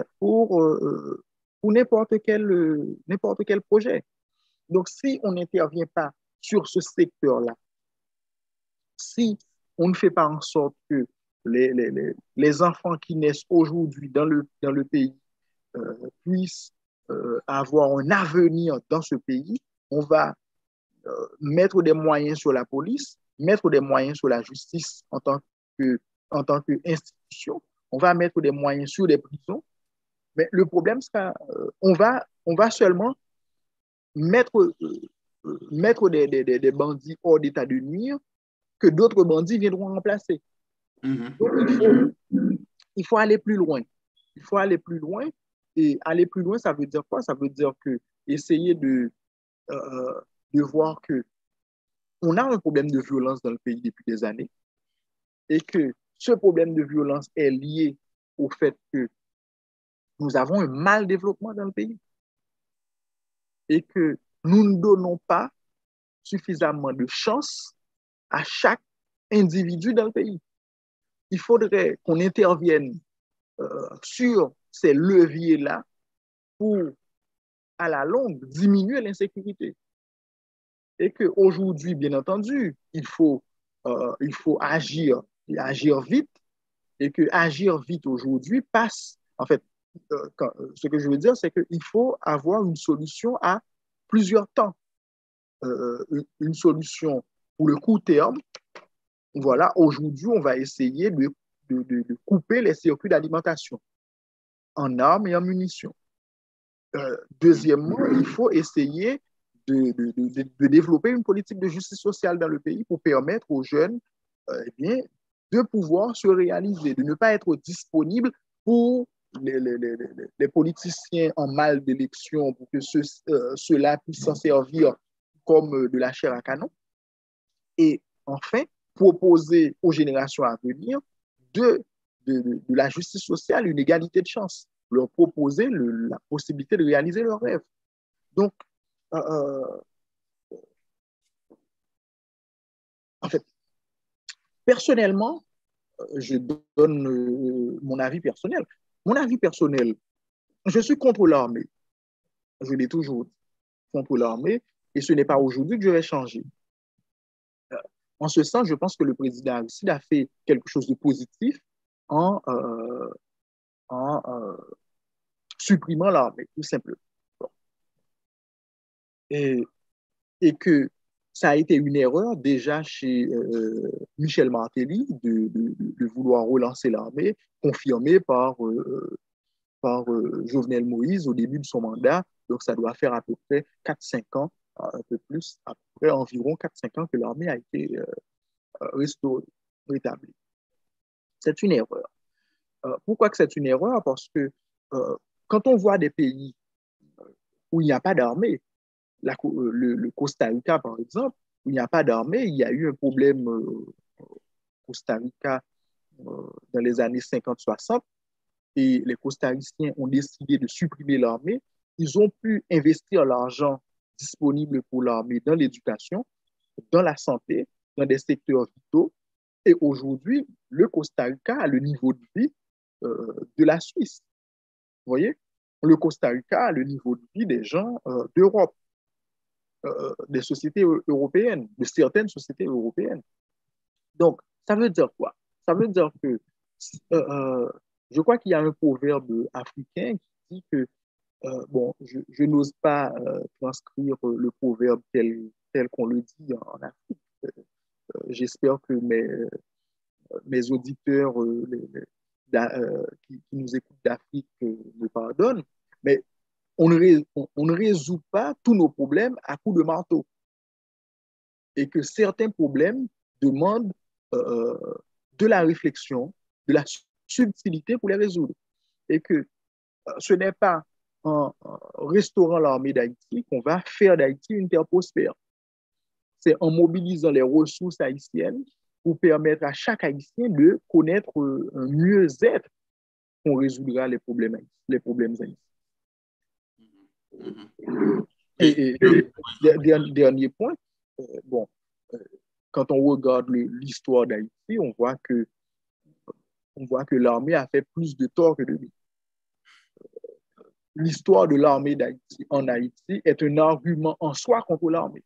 pour n'importe quel projet. Donc, si on n'intervient pas sur ce secteur-là, si on ne fait pas en sorte que les enfants qui naissent aujourd'hui dans le pays puissent avoir un avenir dans ce pays, on va mettre des moyens sur la police, mettre des moyens sur la justice en tant qu'institution, on va mettre des moyens sur les prisons, mais le problème, c'est qu'on on va seulement mettre, mettre des bandits hors d'état de nuire que d'autres bandits viendront remplacer. Donc, il faut aller plus loin. Il faut aller plus loin. Et aller plus loin, ça veut dire quoi? Ça veut dire que essayer de voir que on a un problème de violence dans le pays depuis des années et que ce problème de violence est lié au fait que nous avons un mal développement dans le pays et que nous ne donnons pas suffisamment de chance à chaque individu dans le pays. Il faudrait qu'on intervienne sur ces leviers-là pour, à la longue, diminuer l'insécurité. Et qu'aujourd'hui, bien entendu, il faut agir et agir vite, et que agir vite aujourd'hui passe, en fait, ce que je veux dire, c'est qu'il faut avoir une solution à plusieurs temps. Une solution pour le court terme. Voilà, aujourd'hui, on va essayer de couper les circuits d'alimentation en armes et en munitions. Deuxièmement, il faut essayer de développer une politique de justice sociale dans le pays pour permettre aux jeunes eh bien, de pouvoir se réaliser, de ne pas être disponible pour les politiciens en mal d'élection, pour que ceux-là puissent s'en servir comme de la chair à canon. Et enfin, proposer aux générations à venir de la justice sociale, une égalité de chance, leur proposer la possibilité de réaliser leurs rêves. Donc, en fait, personnellement, je donne mon avis personnel. Mon avis personnel, je suis contre l'armée. Je l'ai toujours dit, contre l'armée, et ce n'est pas aujourd'hui que je vais changer. En ce sens, je pense que le président Aristide a fait quelque chose de positif en, en supprimant l'armée, tout simplement. Et, et que ça a été une erreur déjà chez Michel Martelly de vouloir relancer l'armée, confirmée par Jovenel Moïse au début de son mandat. Donc, ça doit faire à peu près 4-5 ans, un peu plus, à peu près environ 4-5 ans que l'armée a été restaurée, rétablie. C'est une erreur. Pourquoi que c'est une erreur? Parce que quand on voit des pays où il n'y a pas d'armée, le Costa Rica, par exemple, où il n'y a pas d'armée, il y a eu un problème au Costa Rica dans les années 50-60, et les Costariciens ont décidé de supprimer l'armée. Ils ont pu investir l'argent disponible pour l'armée dans l'éducation, dans la santé, dans des secteurs vitaux. Et aujourd'hui, le Costa Rica a le niveau de vie de la Suisse. Vous voyez? Le Costa Rica a le niveau de vie des gens d'Europe, des sociétés européennes, de certaines sociétés européennes. Donc, ça veut dire quoi? Ça veut dire que je crois qu'il y a un proverbe africain qui dit que Bon, je n'ose pas transcrire le proverbe tel qu'on le dit en Afrique. J'espère que mes auditeurs qui nous écoutent d'Afrique me pardonnent, mais on ne résout pas tous nos problèmes à coups de marteau. Et que certains problèmes demandent euh, de la réflexion, de la subtilité pour les résoudre. Et que ce n'est pas en restaurant l'armée d'Haïti qu'on va faire d'Haïti une terre prospère. C'est en mobilisant les ressources haïtiennes pour permettre à chaque Haïtien de connaître un mieux-être qu'on résoudra les problèmes haïtiens. Et dernier point, bon, quand on regarde l'histoire d'Haïti, on voit que l'armée a fait plus de tort que de bien. L'histoire de l'armée d'Haïti en Haïti est un argument en soi contre l'armée.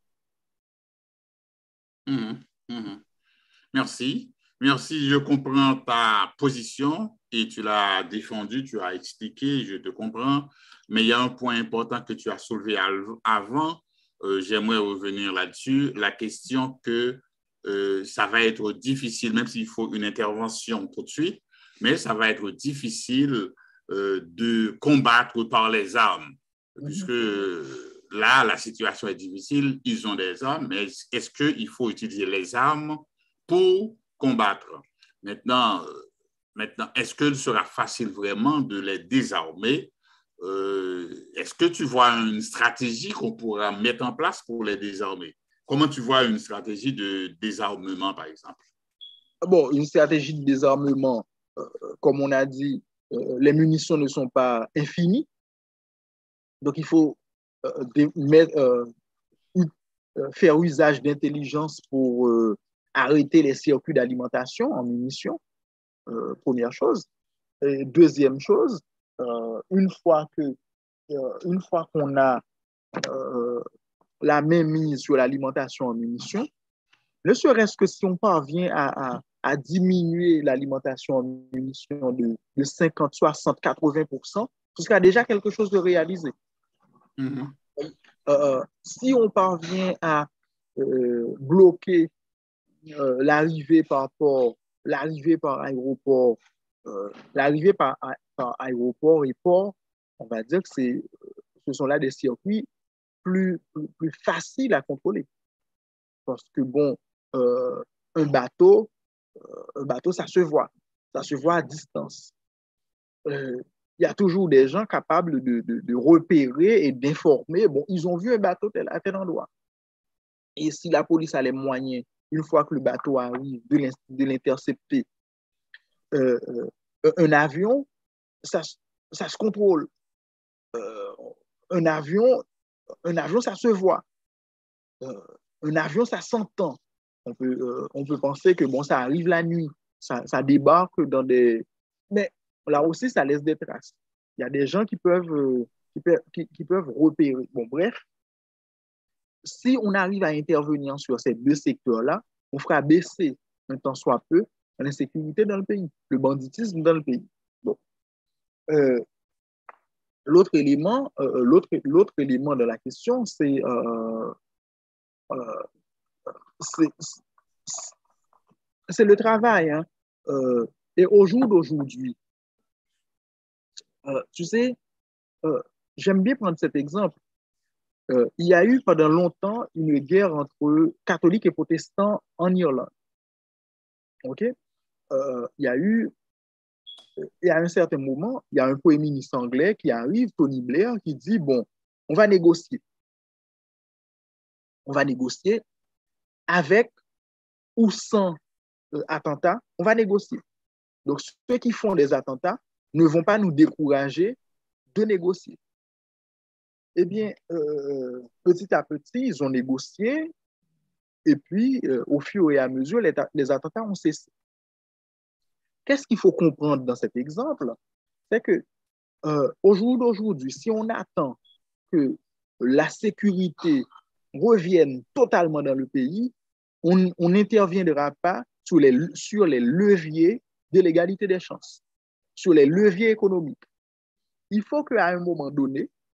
Merci. Merci, je comprends ta position et tu l'as défendue, tu as expliqué, je te comprends. Mais il y a un point important que tu as soulevé avant. J'aimerais revenir là-dessus. La question que ça va être difficile, même s'il faut une intervention tout de suite, mais ça va être difficile de combattre par les armes, puisque là, la situation est difficile, ils ont des armes, mais est-ce qu'il faut utiliser les armes pour combattre? Maintenant, est-ce qu'il sera facile vraiment de les désarmer? Est-ce que tu vois une stratégie qu'on pourra mettre en place pour les désarmer? Comment tu vois une stratégie de désarmement, par exemple? Bon, une stratégie de désarmement, comme on a dit, les munitions ne sont pas infinies. Donc, il faut faire usage d'intelligence pour arrêter les circuits d'alimentation en munitions, première chose. Et deuxième chose, une fois qu'on a la main mise sur l'alimentation en munitions, ne serait-ce que si on parvient à diminuer l'alimentation en munitions de 50, 60, 80%, ce sera déjà quelque chose de réalisé. Si on parvient à bloquer l'arrivée par aéroport, aéroport et port, on va dire que ce sont là des circuits plus faciles à contrôler. Parce que bon, un bateau, ça se voit à distance. Il y a toujours des gens capables de repérer et d'informer. Bon, ils ont vu un bateau à tel endroit. Et si la police a les moyens, une fois que le bateau arrive, de l'intercepter, un avion, ça se contrôle. Un avion, ça se voit. Un avion, ça s'entend. On peut penser que bon, ça arrive la nuit, ça débarque dans des... Mais là aussi, ça laisse des traces. Il y a des gens qui peuvent repérer. Bon, bref, si on arrive à intervenir sur ces deux secteurs-là, on fera baisser un tant soit peu l'insécurité dans le pays, le banditisme dans le pays. Bon. L'autre élément de la question, c'est le travail. Hein. Et au jour d'aujourd'hui, tu sais, j'aime bien prendre cet exemple. Il y a eu pendant longtemps une guerre entre catholiques et protestants en Irlande. OK? Il y a eu, et à un certain moment, il y a un premier ministre anglais qui arrive, Tony Blair, qui dit, bon, on va négocier. On va négocier avec ou sans attentats, on va négocier. Donc, ceux qui font des attentats ne vont pas nous décourager de négocier. Eh bien, petit à petit, ils ont négocié et puis, au fur et à mesure, les attentats ont cessé. Qu'est-ce qu'il faut comprendre dans cet exemple? C'est que au jour d'aujourd'hui, si on attend que la sécurité revienne totalement dans le pays, on n'interviendra pas sur les leviers de l'égalité des chances, sur les leviers économiques. Il faut qu'à un moment donné,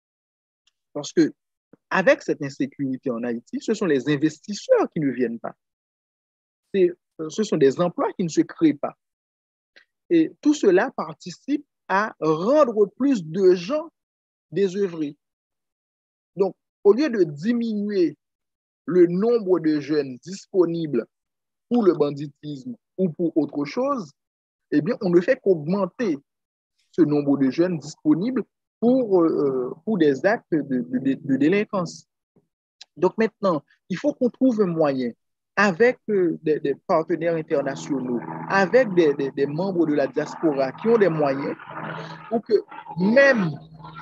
Parce que avec cette insécurité en Haïti, ce sont les investisseurs qui ne viennent pas. Ce sont des emplois qui ne se créent pas. Et tout cela participe à rendre plus de gens désœuvrés. Donc, au lieu de diminuer le nombre de jeunes disponibles pour le banditisme ou pour autre chose, eh bien, on ne fait qu'augmenter ce nombre de jeunes disponibles pour des actes de délinquance. Donc maintenant, il faut qu'on trouve un moyen avec des partenaires internationaux, avec des membres de la diaspora qui ont des moyens pour que même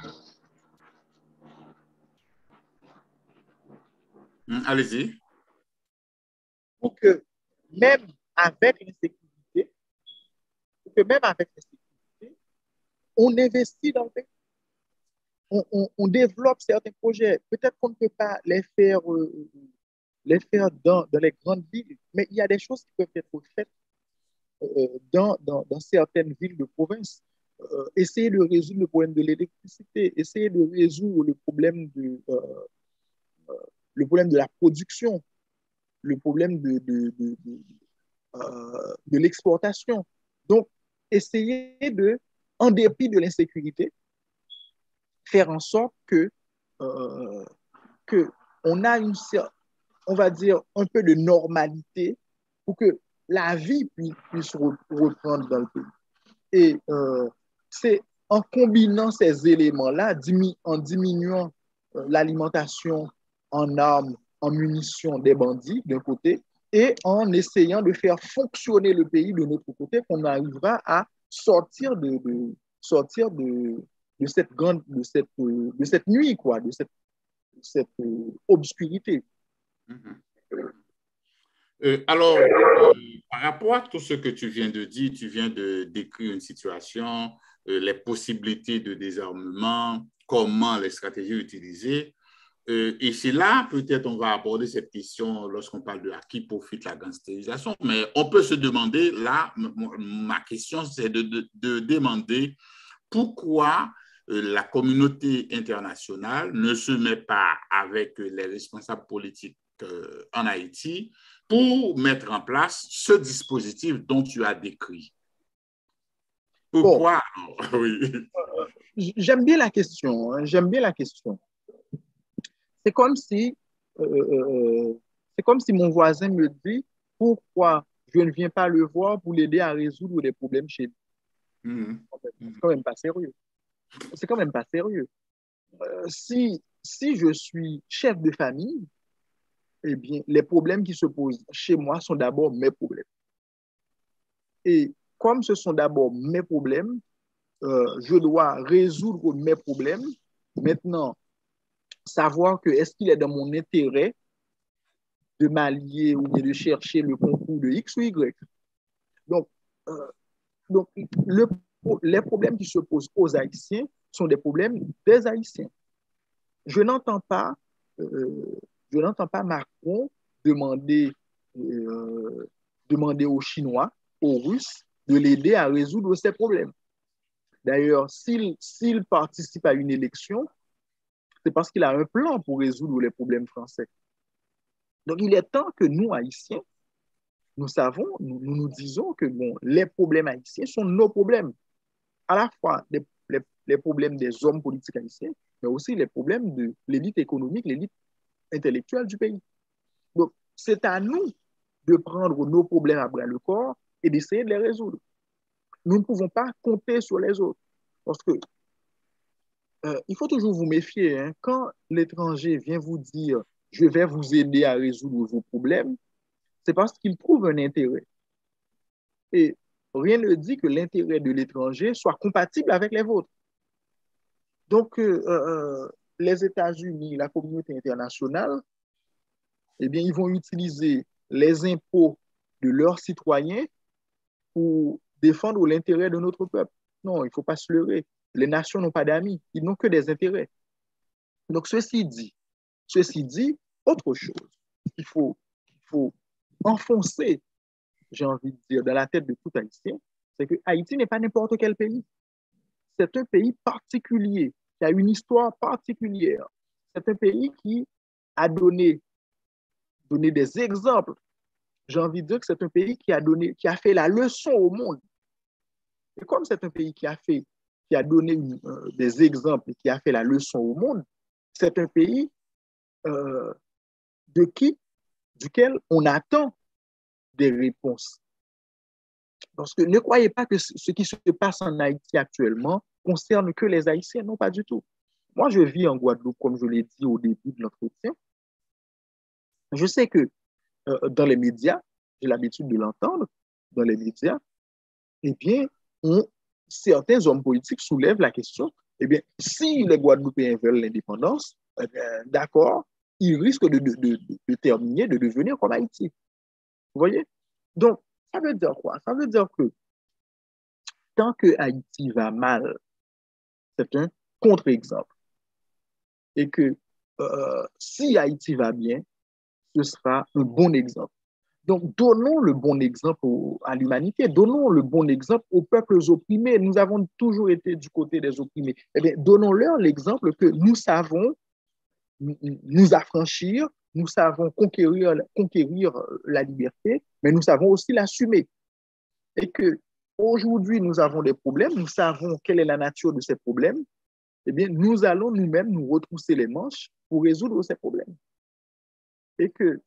Allez-y. pour que même avec l'insécurité, pour que même avec l'insécurité, on investit dans le pays. On développe certains projets. Peut-être qu'on ne peut pas les faire dans les grandes villes, mais il y a des choses qui peuvent être faites dans certaines villes de province. Essayer de résoudre le problème de l'électricité, essayer de résoudre le problème de la production, le problème de l'exportation. Donc, essayer de, en dépit de l'insécurité, faire en sorte que on a on va dire, un peu de normalité pour que la vie puisse reprendre dans le pays. Et c'est en combinant ces éléments-là, en diminuant l'alimentation en armes, en munitions des bandits d'un côté, et en essayant de faire fonctionner le pays de notre côté, qu'on arrivera à sortir de cette grande, de cette nuit, quoi, de cette obscurité. Alors, par rapport à tout ce que tu viens de dire, tu viens de décrire une situation, les possibilités de désarmement, comment les stratégies utilisées. Et c'est là, peut-être, on va aborder cette question lorsqu'on parle de à qui profite la gangstérisation. Mais on peut se demander, là, ma question, c'est de demander pourquoi la communauté internationale ne se met pas avec les responsables politiques en Haïti pour mettre en place ce dispositif dont tu as décrit. Pourquoi? Bon, oui. J'aime bien la question. Hein, j'aime bien la question. C'est comme si mon voisin me dit pourquoi je ne viens pas le voir pour l'aider à résoudre des problèmes chez lui. C'est quand même pas sérieux. C'est quand même pas sérieux. Si je suis chef de famille, eh bien, les problèmes qui se posent chez moi sont d'abord mes problèmes. Et comme ce sont d'abord mes problèmes, je dois résoudre mes problèmes. Maintenant, savoir que est-ce qu'il est dans mon intérêt de m'allier ou bien de chercher le concours de X ou Y. Donc les problèmes qui se posent aux Haïtiens sont des problèmes des Haïtiens. Je n'entends pas Macron demander aux Chinois, aux Russes, de l'aider à résoudre ces problèmes. D'ailleurs, s'il participe à une élection, c'est parce qu'il a un plan pour résoudre les problèmes français. Donc, il est temps que nous, Haïtiens, nous disons que bon, les problèmes haïtiens sont nos problèmes. À la fois les problèmes des hommes politiques haïtiens, mais aussi les problèmes de l'élite économique, l'élite intellectuelle du pays. Donc, c'est à nous de prendre nos problèmes à bras le corps et d'essayer de les résoudre. Nous ne pouvons pas compter sur les autres. Parce que il faut toujours vous méfier. Hein, quand l'étranger vient vous dire « je vais vous aider à résoudre vos problèmes », c'est parce qu'il trouve un intérêt. Et rien ne dit que l'intérêt de l'étranger soit compatible avec les vôtres. Donc, les États-Unis, la communauté internationale, eh bien, ils vont utiliser les impôts de leurs citoyens pour défendre l'intérêt de notre peuple. Non, il ne faut pas se leurrer. Les nations n'ont pas d'amis, ils n'ont que des intérêts. Donc, ceci dit, autre chose, il faut enfoncer, j'ai envie de dire, dans la tête de tout Haïtien, c'est que Haïti n'est pas n'importe quel pays. C'est un pays particulier, qui a une histoire particulière. c'est un pays qui a donné des exemples. J'ai envie de dire que c'est un pays qui a fait la leçon au monde. Et comme c'est un pays qui a donné des exemples et qui a fait la leçon au monde, c'est un pays euh, duquel on attend des réponses. Parce que ne croyez pas que ce qui se passe en Haïti actuellement concerne que les Haïtiens, non, pas du tout. Moi, je vis en Guadeloupe, comme je l'ai dit au début de l'entretien. Je sais que dans les médias, j'ai l'habitude de l'entendre, dans les médias, eh bien, certains hommes politiques soulèvent la question, eh bien, si les Guadeloupéens veulent l'indépendance, eh d'accord, ils risquent de terminer, de devenir comme Haïti. Vous voyez? Donc, ça veut dire quoi? Ça veut dire que tant que Haïti va mal, c'est un contre-exemple. Et que si Haïti va bien, ce sera un bon exemple. Donc, donnons le bon exemple à l'humanité, donnons le bon exemple aux peuples opprimés. Nous avons toujours été du côté des opprimés. Eh bien, donnons-leur l'exemple que nous savons nous affranchir, nous savons conquérir la liberté, mais nous savons aussi l'assumer. Et que aujourd'hui, nous avons des problèmes, nous savons quelle est la nature de ces problèmes, eh bien, nous allons nous-mêmes nous retrousser les manches pour résoudre ces problèmes. Et que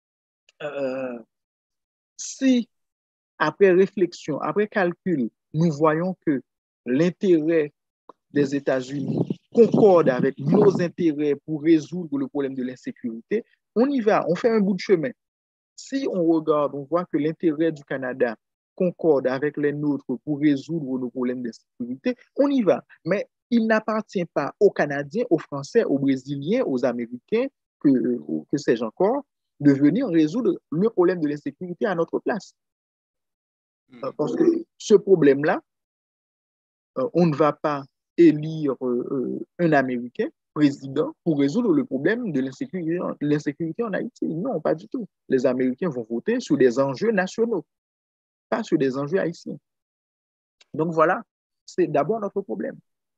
si, après réflexion, après calcul, nous voyons que l'intérêt des États-Unis concorde avec nos intérêts pour résoudre le problème de l'insécurité, on y va, on fait un bout de chemin. Si on regarde, on voit que l'intérêt du Canada concorde avec les nôtres pour résoudre nos problèmes d'insécurité, on y va. Mais il n'appartient pas aux Canadiens, aux Français, aux Brésiliens, aux Américains, que sais-je encore, de venir résoudre le problème de l'insécurité à notre place. Parce que ce problème-là, on ne va pas élire un Américain président pour résoudre le problème de l'insécurité en Haïti. Non, pas du tout. Les Américains vont voter sur des enjeux nationaux, pas sur des enjeux haïtiens. Donc voilà, c'est d'abord notre problème.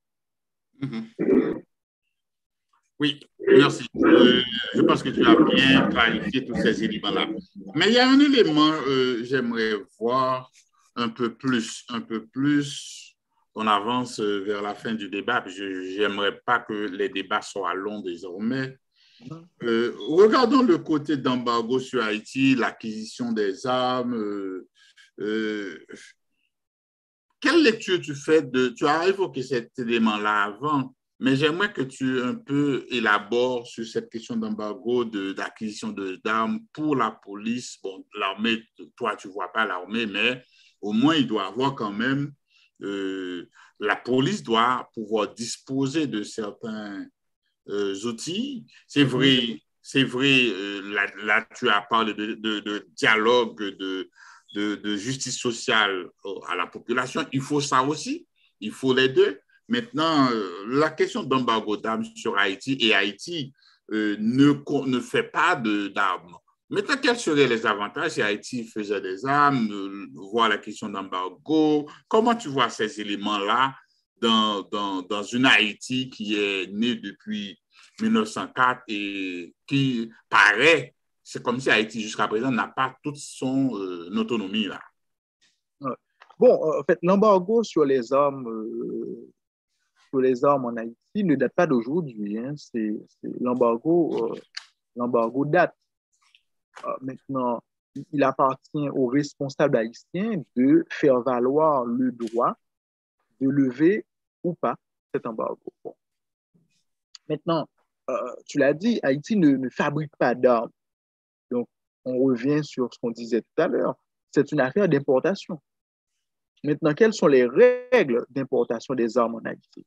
Oui, merci. Je pense que tu as bien clarifié tous ces éléments-là. Mais il y a un élément, j'aimerais voir un peu plus. On avance vers la fin du débat. Je n'aimerais pas que les débats soient longs désormais. Regardons le côté d'embargo sur Haïti, l'acquisition des armes. Quelle lecture tu fais tu as évoqué cet élément-là avant, mais j'aimerais que tu un peu élabores sur cette question d'embargo, d'acquisition d'armes pour la police. Bon, l'armée, toi, tu ne vois pas l'armée, mais au moins, il doit avoir quand même, la police doit pouvoir disposer de certains outils. C'est vrai, là, tu as parlé de dialogue, de justice sociale à la population. Il faut ça aussi. Il faut les deux. Maintenant, la question d'embargo d'armes sur Haïti et Haïti ne fait pas d'armes. Maintenant, quels seraient les avantages si Haïti faisait des armes, voir la question d'embargo? Comment tu vois ces éléments-là dans une Haïti qui est née depuis 1904 et qui paraît, c'est comme si Haïti jusqu'à présent n'a pas toute son autonomie là. Bon, en fait, l'embargo sur les armes en Haïti ne date pas d'aujourd'hui. Hein. L'embargo date. Maintenant, il appartient aux responsables haïtiens de faire valoir le droit de lever ou pas cet embargo. Bon. Maintenant, tu l'as dit, Haïti ne fabrique pas d'armes. Donc, on revient sur ce qu'on disait tout à l'heure. C'est une affaire d'importation. Maintenant, quelles sont les règles d'importation des armes en Haïti?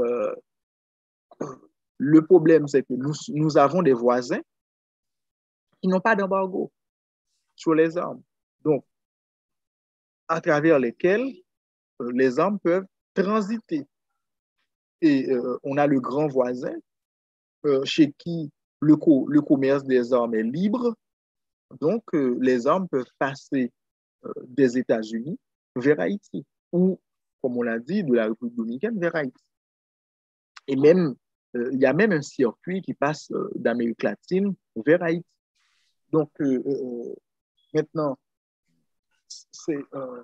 Le problème, c'est que nous avons des voisins qui n'ont pas d'embargo sur les armes. Donc, à travers lesquels les armes peuvent transiter. Et on a le grand voisin chez qui le commerce des armes est libre. Donc, les armes peuvent passer des États-Unis vers Haïti ou, comme on l'a dit, de la République dominicaine vers Haïti. Et même il y a même un circuit qui passe d'Amérique latine vers Haïti. Donc, maintenant, c'est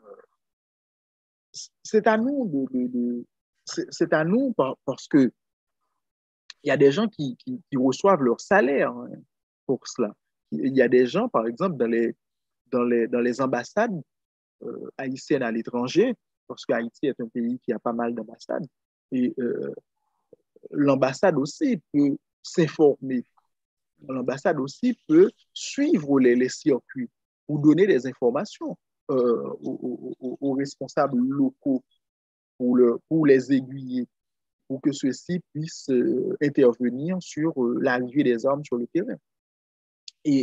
à nous c'est à nous parce que il y a des gens qui reçoivent leur salaire, hein, pour cela. Il y a des gens, par exemple, dans les ambassades haïtiennes à l'étranger, parce qu'Haïti est un pays qui a pas mal d'ambassades, et l'ambassade aussi peut s'informer. L'ambassade aussi peut suivre les circuits ou donner des informations aux responsables locaux pour les aiguiller, pour que ceux-ci puissent intervenir sur l'arrivée des armes sur le terrain. Et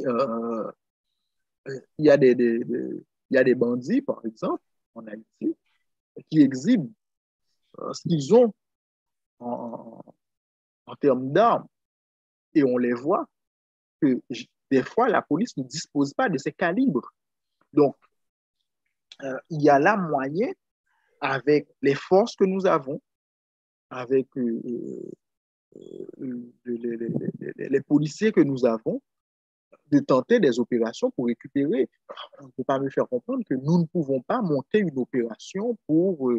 il y a il y a des bandits, par exemple, en Haïti, qui exhibent ce qu'ils ont en, en termes d'armes. Et on les voit que des fois, la police ne dispose pas de ces calibres. Donc, il y a là moyen, avec les forces que nous avons, avec les policiers que nous avons, de tenter des opérations pour récupérer. On ne peut pas me faire comprendre que nous ne pouvons pas monter une opération pour,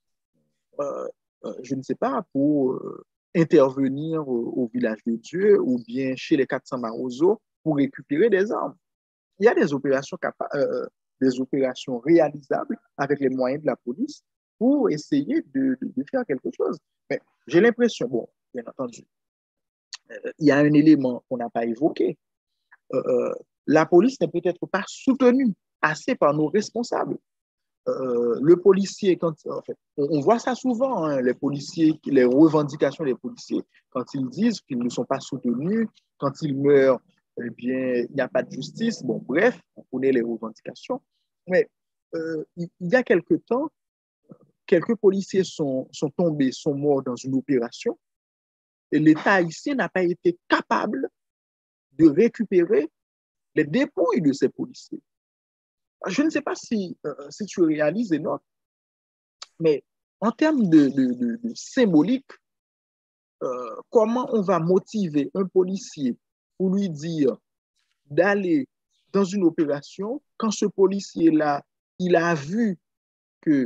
je ne sais pas, pour intervenir au village de Dieu ou bien chez les 400 Maroso pour récupérer des armes. Il y a des opérations réalisables avec les moyens de la police pour essayer de faire quelque chose. Mais j'ai l'impression, bon, bien entendu, il y a un élément qu'on n'a pas évoqué. La police n'est peut-être pas soutenue assez par nos responsables. Le policier, en fait, on voit ça souvent, hein, les policiers, les revendications des policiers, quand ils disent qu'ils ne sont pas soutenus, quand ils meurent, eh bien, il n'y a pas de justice. Bon, bref, on connaît les revendications. Mais il y a quelque temps, quelques policiers sont tombés, sont morts dans une opération, et l'État haïtien n'a pas été capable de récupérer les dépouilles de ces policiers. Je ne sais pas si tu réalises, Enoch, mais en termes de symbolique, comment on va motiver un policier pour lui dire d'aller dans une opération quand ce policier-là, il a vu que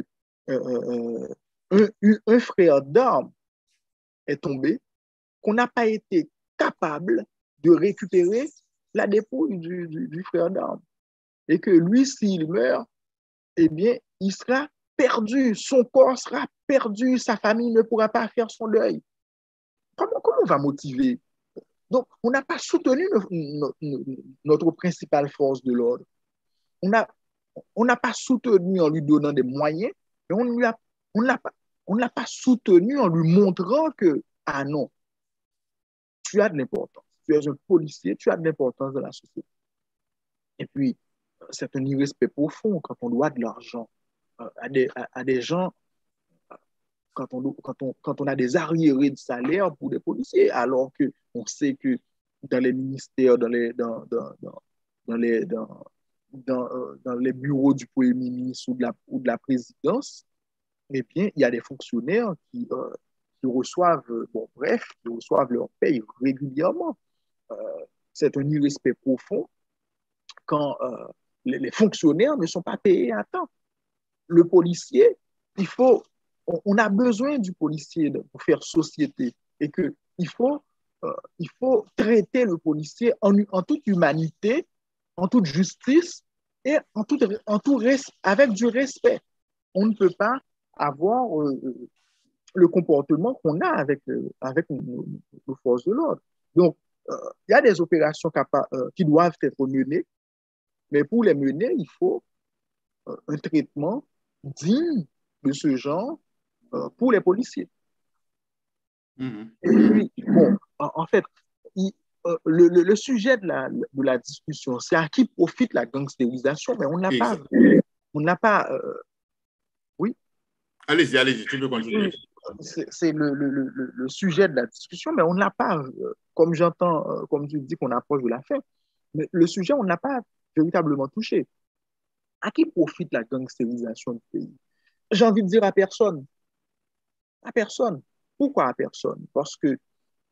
un frère d'armes est tombé, qu'on n'a pas été capable de récupérer la dépouille du frère d'armes. Et que lui, s'il meurt, eh bien, il sera perdu, son corps sera perdu, sa famille ne pourra pas faire son deuil. Comment on va motiver? Donc, on n'a pas soutenu notre principale force de l'ordre. On n'a pas soutenu en lui donnant des moyens, mais on l'a pas soutenu en lui montrant que, ah non, tu as de l'importance. Tu es un policier, tu as de l'importance dans la société. Et puis, c'est un irrespect profond quand on doit de l'argent à des gens, quand on a des arriérés de salaire pour des policiers, alors qu'on sait que dans les ministères, dans les bureaux du Premier ministre ou de la présidence, eh bien, il y a des fonctionnaires qui reçoivent, bon, bref, qui reçoivent leur paye régulièrement. C'est un irrespect profond quand les fonctionnaires ne sont pas payés à temps. Le policier, on a besoin du policier pour faire société et il faut traiter le policier en toute humanité, en toute justice et avec du respect. On ne peut pas avoir le comportement qu'on a avec nos forces de l'ordre. Donc, il y a des opérations qui doivent être menées, mais pour les mener, il faut un traitement digne de ce genre pour les policiers. Mm-hmm. Et puis, bon, en fait, le sujet de la discussion, c'est à qui profite la gangstérisation, mais on n'a pas, oui. Allez-y, tu peux continuer. C'est le sujet de la discussion, mais on n'a pas, comme j'entends, comme tu dis qu'on approche de la fin, mais le sujet, on n'a pas véritablement touché. À qui profite la gangstérisation du pays? J'ai envie de dire à personne. À personne. Pourquoi à personne? Parce que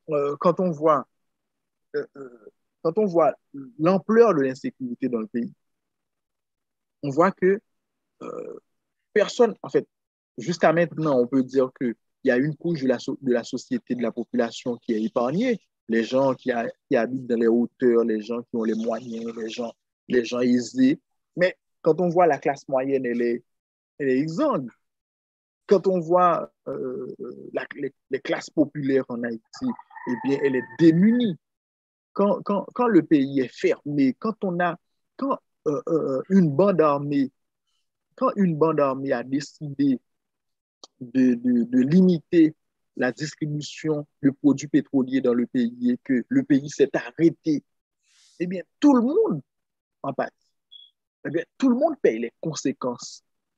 quand on voit, euh, euh, quand on voit l'ampleur de l'insécurité dans le pays, on voit que personne, en fait, jusqu'à maintenant, on peut dire qu'il y a une couche de la société, de la population qui est épargnée. Les gens qui habitent dans les hauteurs, les gens qui ont les moyens, les gens aisés. Mais quand on voit la classe moyenne, elle est exsangue. Quand on voit les classes populaires en Haïti, eh bien, elle est démunie. Quand le pays est fermé, quand une bande armée, quand une bande armée a décidé de limiter la distribution de produits pétroliers dans le pays et que le pays s'est arrêté, eh bien, tout le monde en pâtit. Eh bien, tout le monde paye les conséquences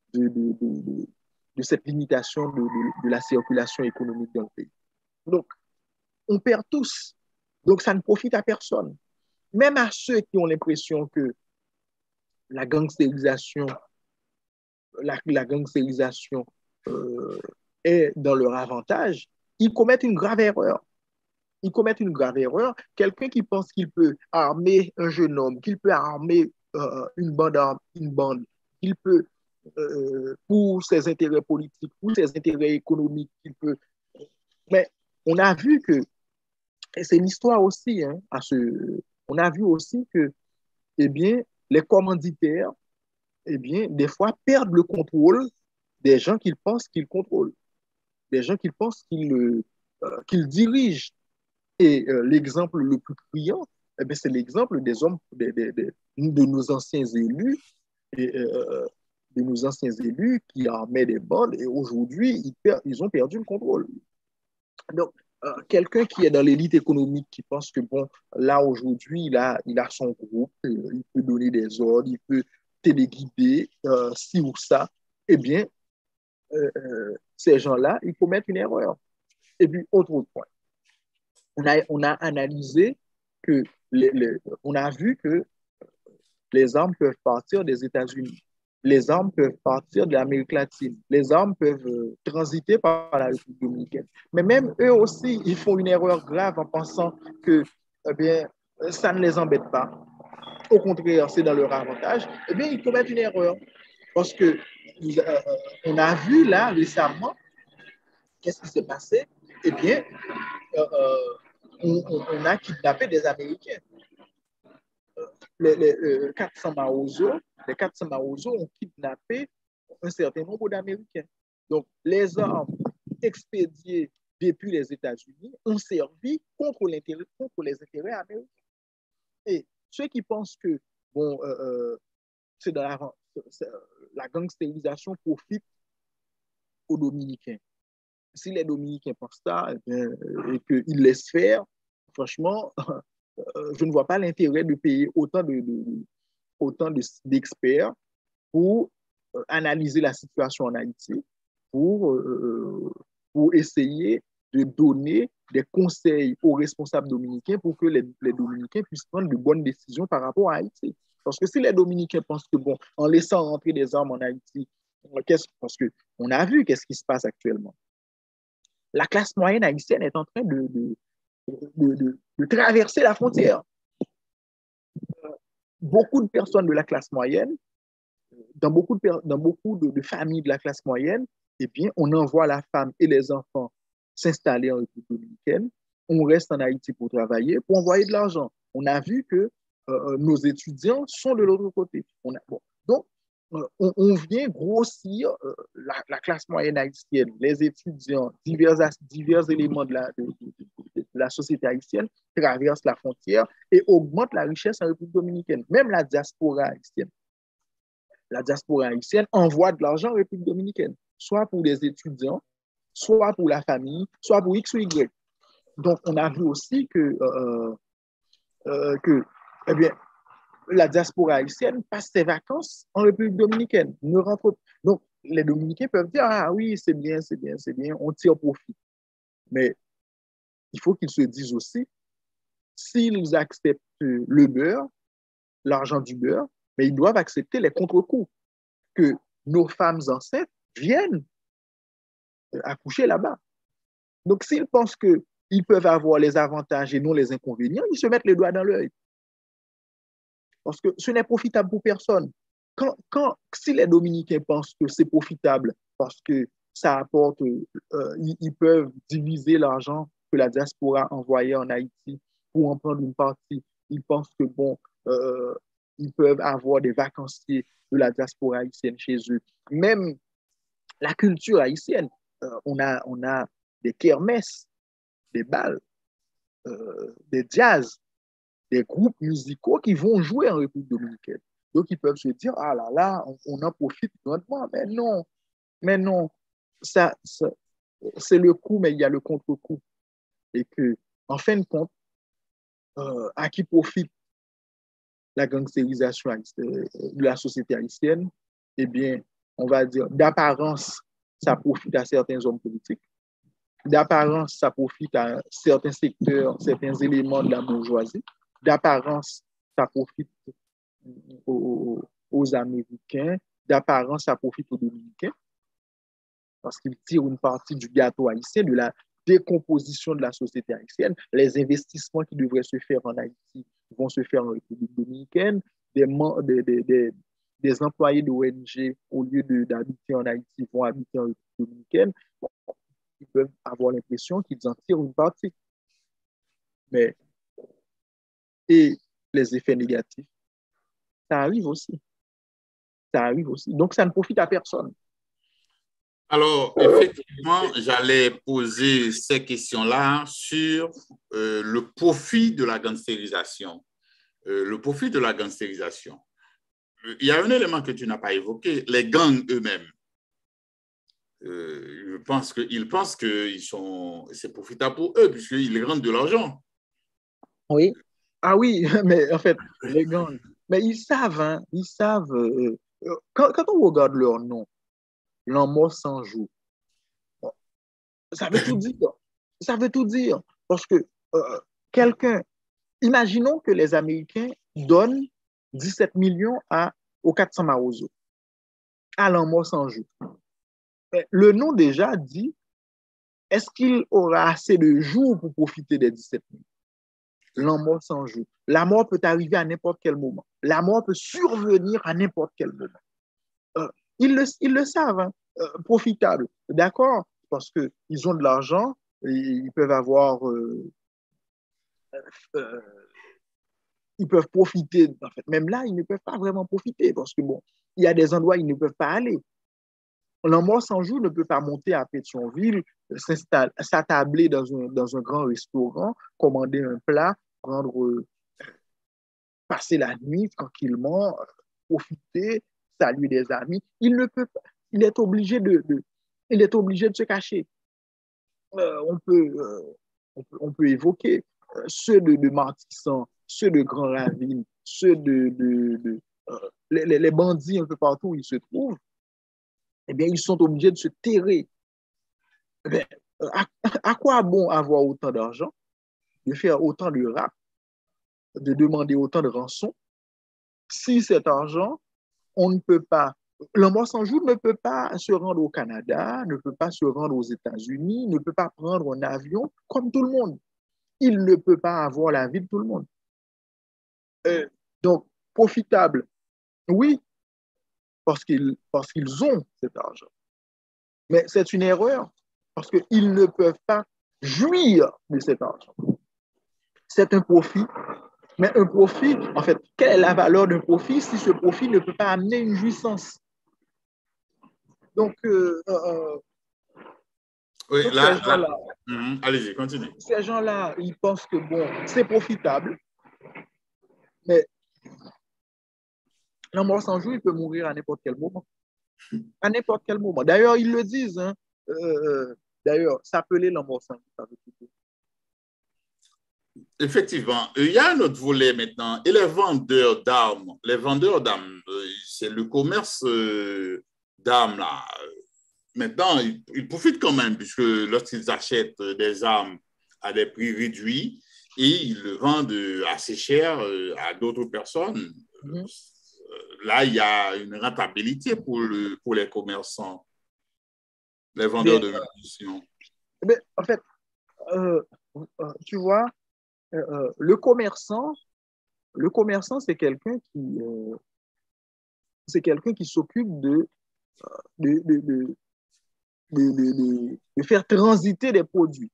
de cette limitation de la circulation économique dans le pays. Donc, on perd tous. Donc, ça ne profite à personne. Même à ceux qui ont l'impression que la gangstérisation, la gangstérisation est dans leur avantage, ils commettent une grave erreur. Ils commettent une grave erreur. Quelqu'un qui pense qu'il peut armer un jeune homme, qu'il peut armer une bande, qu'il peut, pour ses intérêts politiques, pour ses intérêts économiques, qu'il peut. Mais on a vu que, et c'est l'histoire aussi, hein, on a vu aussi que, eh bien, les commanditaires, eh bien, des fois perdent le contrôle des gens qu'ils pensent qu'ils contrôlent, des gens qu'ils pensent qu'ils dirigent. Et l'exemple le plus criant, eh bien, c'est l'exemple des hommes, de nos anciens élus, et, de nos anciens élus qui armaient des bandes et aujourd'hui, ils ont perdu le contrôle. Donc, quelqu'un qui est dans l'élite économique, qui pense que, bon, là, aujourd'hui, il a son groupe, il peut donner des ordres, il peut téléguider, ci ou ça, eh bien, ces gens-là, ils commettent une erreur. Et puis, autre point, on a analysé que, on a vu que les armes peuvent partir des États-Unis, les armes peuvent partir de l'Amérique latine, les armes peuvent transiter par la République dominicaine. Mais même eux aussi, ils font une erreur grave en pensant que, eh bien, ça ne les embête pas. Au contraire, c'est dans leur avantage. Eh bien, ils commettent une erreur. Parce que on a vu là récemment, qu'est-ce qui s'est passé? Eh bien, on a kidnappé des Américains. Les 400 Maozo ont kidnappé un certain nombre d'Américains. Donc, les armes expédiées depuis les États-Unis ont servi contre les intérêts américains. Et ceux qui pensent que, bon, c'est dans la gangstérisation profite aux Dominicains. Si les Dominicains pensent ça et qu'ils laissent faire, franchement, je ne vois pas l'intérêt de payer autant d'experts pour analyser la situation en Haïti, pour essayer de donner des conseils aux responsables dominicains pour que les Dominicains puissent prendre de bonnes décisions par rapport à Haïti. Parce que si les Dominicains pensent que, bon, en laissant rentrer des armes en Haïti, parce qu'on a vu qu'est-ce qui se passe actuellement. La classe moyenne haïtienne est en train de traverser la frontière. Beaucoup de personnes de la classe moyenne, dans beaucoup de familles de la classe moyenne, eh bien, on envoie la femme et les enfants s'installer en République dominicaine. On reste en Haïti pour travailler, pour envoyer de l'argent. On a vu que nos étudiants sont de l'autre côté. Donc, on vient grossir la classe moyenne haïtienne, les étudiants, divers éléments de la société haïtienne traversent la frontière et augmentent la richesse en République dominicaine. Même la diaspora haïtienne. La diaspora haïtienne envoie de l'argent en République dominicaine, soit pour les étudiants, soit pour la famille, soit pour X ou Y. Donc, on a vu aussi que eh bien, la diaspora haïtienne passe ses vacances en République dominicaine. Donc, les Dominicains peuvent dire, ah oui, c'est bien, on tire profit. Mais il faut qu'ils se disent aussi, s'ils acceptent le beurre, l'argent du beurre, mais ils doivent accepter les contre-coups, que nos femmes enceintes viennent accoucher là-bas. Donc, s'ils pensent que ils peuvent avoir les avantages et non les inconvénients, ils se mettent les doigts dans l'œil. Parce que ce n'est profitable pour personne. Si les Dominicains pensent que c'est profitable parce que ça apporte, ils peuvent diviser l'argent que la diaspora envoyait en Haïti pour en prendre une partie. Ils pensent que, bon, ils peuvent avoir des vacanciers de la diaspora haïtienne chez eux. Même la culture haïtienne, on a des kermesses, des bals, des jazz, des groupes musicaux qui vont jouer en République dominicaine. Donc, ils peuvent se dire, ah là là, on en profite grandement. Mais non, ça c'est le coup, mais il y a le contre-coup. Et que, en fin de compte, à qui profite la gangstérisation de la société haïtienne? Eh bien, on va dire, d'apparence, ça profite à certains hommes politiques. D'apparence, ça profite à certains secteurs, certains éléments de la bourgeoisie. D'apparence, ça profite aux Américains. D'apparence, ça profite aux Dominicains parce qu'ils tirent une partie du gâteau haïtien, de la décomposition de la société haïtienne. Les investissements qui devraient se faire en Haïti vont se faire en République dominicaine. Des employés de ONG, au lieu d'habiter en Haïti, vont habiter en République dominicaine. Bon, ils peuvent avoir l'impression qu'ils en tirent une partie. Mais, et les effets négatifs, ça arrive aussi. Ça arrive aussi. Donc, ça ne profite à personne. Alors, effectivement, j'allais poser ces questions-là sur le profit de la gangstérisation. Le profit de la gangstérisation. Il y a un élément que tu n'as pas évoqué, les gangs eux-mêmes. Je pense qu'ils pensent que c'est profitable pour eux puisqu'ils rendent de l'argent. Oui. Ah oui, mais en fait, les gangs, mais ils savent, hein, ils savent. Quand on regarde leur nom, L'amour sans jour, ça veut tout dire. Ça veut tout dire. Parce que quelqu'un, imaginons que les Américains donnent 17 millions aux 400 Marozo, à l'amour sans jour. Le nom déjà dit, est-ce qu'il aura assez de jours pour profiter des 17 millions? La mort sans jour. La mort peut arriver à n'importe quel moment. La mort peut survenir à n'importe quel moment. Ils le savent, hein, profitable, d'accord, parce qu'ils ont de l'argent, ils peuvent avoir, ils peuvent profiter, en fait. Même là, ils ne peuvent pas vraiment profiter, parce que bon, il y a des endroits où ils ne peuvent pas aller. La mort sans jour ne peut pas monter à Pétionville, s'attabler dans un grand restaurant, commander un plat, passer la nuit tranquillement, profiter, saluer des amis. Il ne peut pas. Il est obligé il est obligé de se cacher. On peut évoquer ceux de Martissant, ceux de Grand Ravine, ceux les bandits un peu partout où ils se trouvent. Eh bien, ils sont obligés de se terrer. Eh bien, à quoi bon avoir autant d'argent, de faire autant de rap, de demander autant de rançons, si cet argent, on ne peut pas, l'homme sans jour ne peut pas se rendre au Canada, ne peut pas se rendre aux États-Unis, ne peut pas prendre un avion comme tout le monde. Il ne peut pas avoir la vie de tout le monde. Donc, profitable, oui, parce qu'ils ont cet argent. Mais c'est une erreur, parce qu'ils ne peuvent pas jouir de cet argent. C'est un profit, mais un profit, en fait, quelle est la valeur d'un profit si ce profit ne peut pas amener une jouissance? Donc, Oui, donc là, allez-y, continue. ces gens-là, ils pensent que bon, c'est profitable, mais la mort sans jour, il peut mourir à n'importe quel moment. À n'importe quel moment. D'ailleurs, ils le disent. Hein. D'ailleurs, s'appeler la mort sans jour, ça veut tout dire. Effectivement, il y a un autre volet maintenant. Et les vendeurs d'armes, c'est le commerce d'armes là. Maintenant, ils profitent quand même, puisque lorsqu'ils achètent des armes à des prix réduits et ils le vendent assez cher à d'autres personnes, là, il y a une rentabilité pour les commerçants, les vendeurs de munitions. En fait, Tu vois, le commerçant, c'est quelqu'un qui s'occupe de, de, de, de faire transiter des produits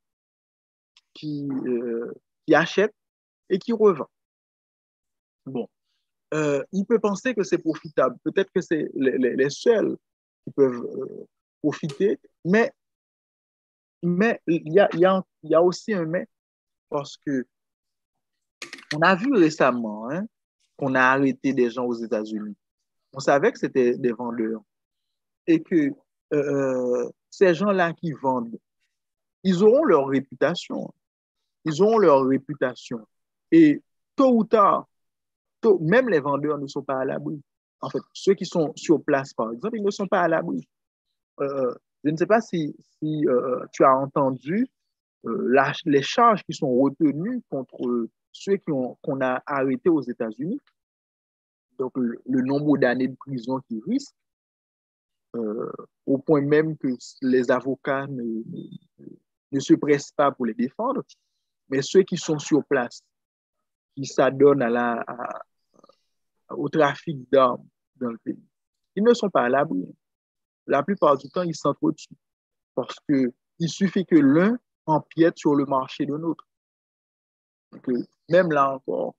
qui achète et qui revend. Bon, il peut penser que c'est profitable. Peut-être que c'est les seuls qui peuvent profiter, mais il y a aussi un mais, parce que on a vu récemment qu'on a arrêté des gens aux États-Unis. On savait que c'était des vendeurs et que ces gens-là qui vendent, ils auront leur réputation. Ils auront leur réputation. Et tôt ou tard, même les vendeurs ne sont pas à l'abri. En fait, ceux qui sont sur place, par exemple, ils ne sont pas à l'abri. Euh, je ne sais pas si tu as entendu les charges qui sont retenues contre ceux qu'on a arrêtés aux États-Unis. Donc, le nombre d'années de prison qu'ils risquent, au point même que les avocats ne se pressent pas pour les défendre. Mais ceux qui sont sur place, qui s'adonnent au trafic d'armes dans le pays, ils ne sont pas à l'abri. La plupart du temps, ils s'entretuent parce qu'il suffit que l'un empiète sur le marché de l'autre. Même là encore,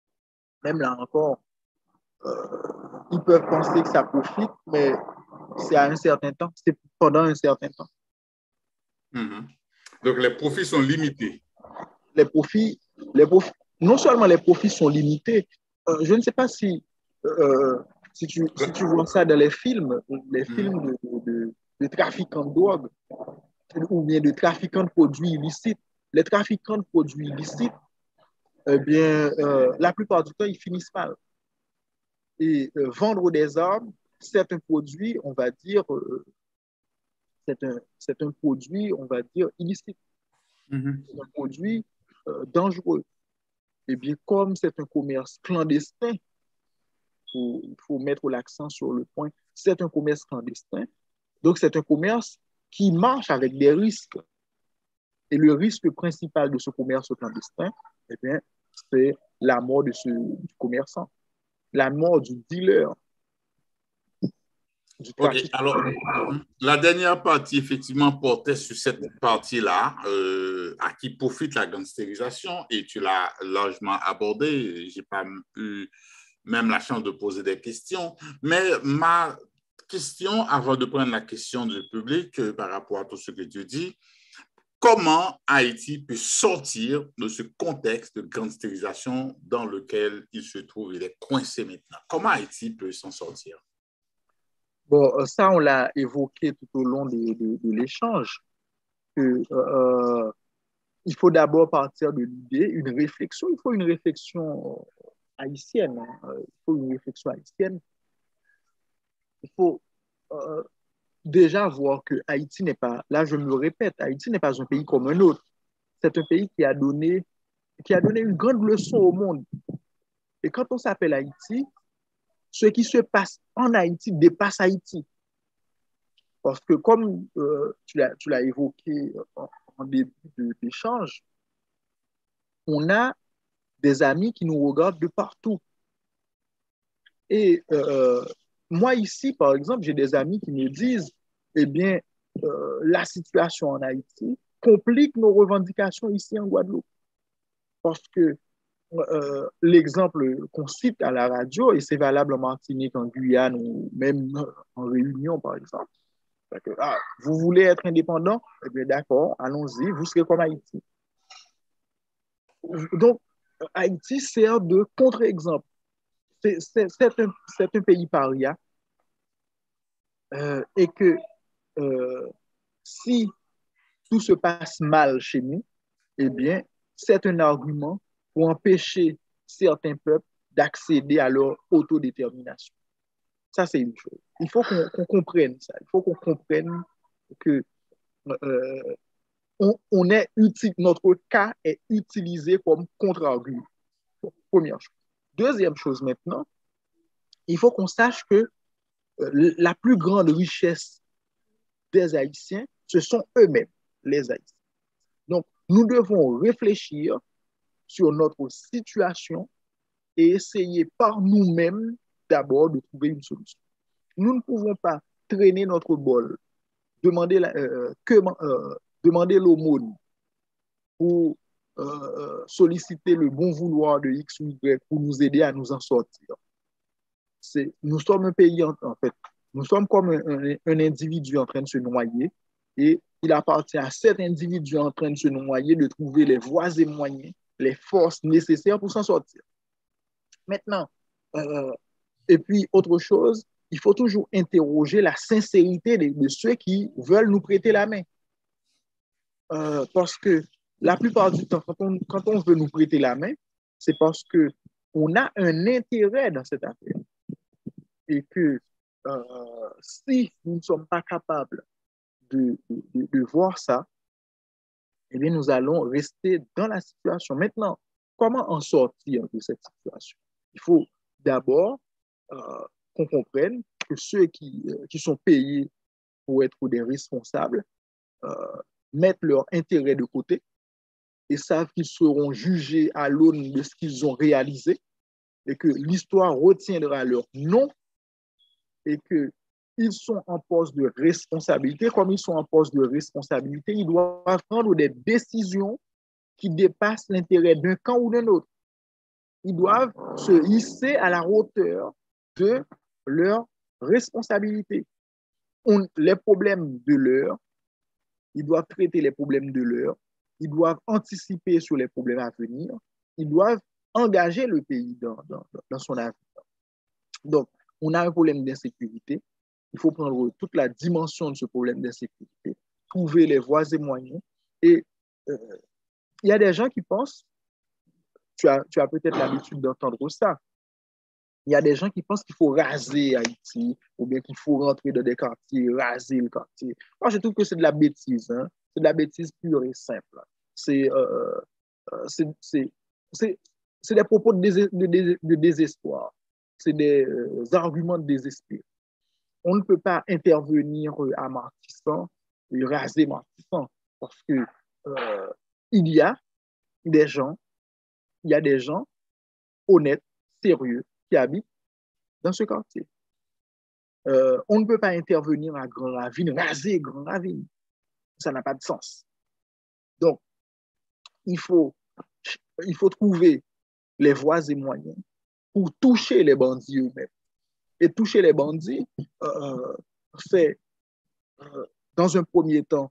ils peuvent penser que ça profite, mais c'est à un certain temps, c'est pendant un certain temps. Mm-hmm. Donc, les profits sont limités. Les profits, non seulement les profits sont limités, je ne sais pas si tu vois ça dans les films de trafiquants de drogue ou bien de trafiquants de produits illicites. Les trafiquants de produits illicites, eh bien, la plupart du temps, ils finissent mal. Et vendre des armes, c'est un produit, on va dire, c'est un produit, on va dire, illicite. Mm-hmm. C'est un produit dangereux. Eh bien, comme c'est un commerce clandestin, il faut mettre l'accent sur le point, c'est un commerce clandestin. Donc, c'est un commerce qui marche avec des risques. Et le risque principal de ce commerce clandestin, eh bien, c'est la mort du commerçant, la mort du dealer. OK, alors, la dernière partie, effectivement, portait sur cette partie-là, à qui profite la gangstérisation, et tu l'as largement abordé. Je n'ai pas eu même la chance de poser des questions. Mais ma question, avant de prendre la question du public par rapport à tout ce que tu dis, comment Haïti peut sortir de ce contexte de gangstérisation dans lequel il se trouve, il est coincé maintenant? Comment Haïti peut s'en sortir? Bon, ça, on l'a évoqué tout au long de l'échange. Il faut d'abord partir de l'idée, une réflexion. Il faut une réflexion haïtienne. Il faut une réflexion haïtienne. Il faut déjà voir que Haïti n'est pas, là je me le répète, Haïti n'est pas un pays comme un autre. C'est un pays qui a donné une grande leçon au monde. Et quand on s'appelle Haïti, ce qui se passe en Haïti dépasse Haïti. Parce que comme tu l'as évoqué en début d'échange, on a des amis qui nous regardent de partout. Et moi ici, par exemple, j'ai des amis qui me disent, eh bien, la situation en Haïti complique nos revendications ici en Guadeloupe. Parce que l'exemple qu'on cite à la radio, et c'est valable en Martinique, en Guyane ou même en Réunion, par exemple, que, vous voulez être indépendant? Eh bien, d'accord, allons-y, vous serez comme Haïti. Donc, Haïti sert de contre-exemple. C'est un pays paria et que si tout se passe mal chez nous, eh bien, c'est un argument pour empêcher certains peuples d'accéder à leur autodétermination. Ça, c'est une chose. Il faut qu'on comprenne ça. Il faut qu'on comprenne que notre cas est utilisé comme contre-argument. Première chose. Deuxième chose maintenant, il faut qu'on sache que la plus grande richesse des Haïtiens, ce sont eux-mêmes, les Haïtiens. Donc, nous devons réfléchir sur notre situation et essayer par nous-mêmes d'abord de trouver une solution. Nous ne pouvons pas traîner notre bol, demander l'aumône pour solliciter le bon vouloir de X ou Y pour nous aider à nous en sortir. Nous sommes un pays, en fait, nous sommes comme un individu en train de se noyer et il appartient à cet individu en train de se noyer de trouver les voies et moyens, les forces nécessaires pour s'en sortir. Maintenant, et puis autre chose, il faut toujours interroger la sincérité de ceux qui veulent nous prêter la main. Parce que la plupart du temps, quand on veut nous prêter la main, c'est parce qu'on a un intérêt dans cette affaire. Et que si nous ne sommes pas capables de voir ça, eh bien, nous allons rester dans la situation. Maintenant, comment en sortir de cette situation? Il faut d'abord qu'on comprenne que ceux qui sont payés pour être des responsables mettent leur intérêt de côté et savent qu'ils seront jugés à l'aune de ce qu'ils ont réalisé et que l'histoire retiendra leur nom et qu'ils sont en poste de responsabilité. Comme ils sont en poste de responsabilité, ils doivent prendre des décisions qui dépassent l'intérêt d'un camp ou d'un autre. Ils doivent se hisser à la hauteur de leurs responsabilités. Les problèmes de l'heure, ils doivent traiter les problèmes de l'heure, ils doivent anticiper sur les problèmes à venir, ils doivent engager le pays dans son avenir. Donc, on a un problème d'insécurité, il faut prendre toute la dimension de ce problème d'insécurité, trouver les voies et moyens. Et il y a des gens qui pensent, tu as peut-être l'habitude d'entendre ça, il y a des gens qui pensent qu'il faut raser Haïti ou bien qu'il faut rentrer dans des quartiers, raser le quartier. Moi, je trouve que c'est de la bêtise. Hein? C'est de la bêtise pure et simple. C'est des propos de désespoir. C'est des arguments de désespoir. On ne peut pas intervenir à Martissant et raser Martissant parce que il y a des gens honnêtes, sérieux, qui habitent dans ce quartier. On ne peut pas intervenir à Grand Ravine, raser Grand Ravine. Ça n'a pas de sens. Donc, il faut trouver les voies et moyens pour toucher les bandits eux-mêmes. Et toucher les bandits, c'est dans un premier temps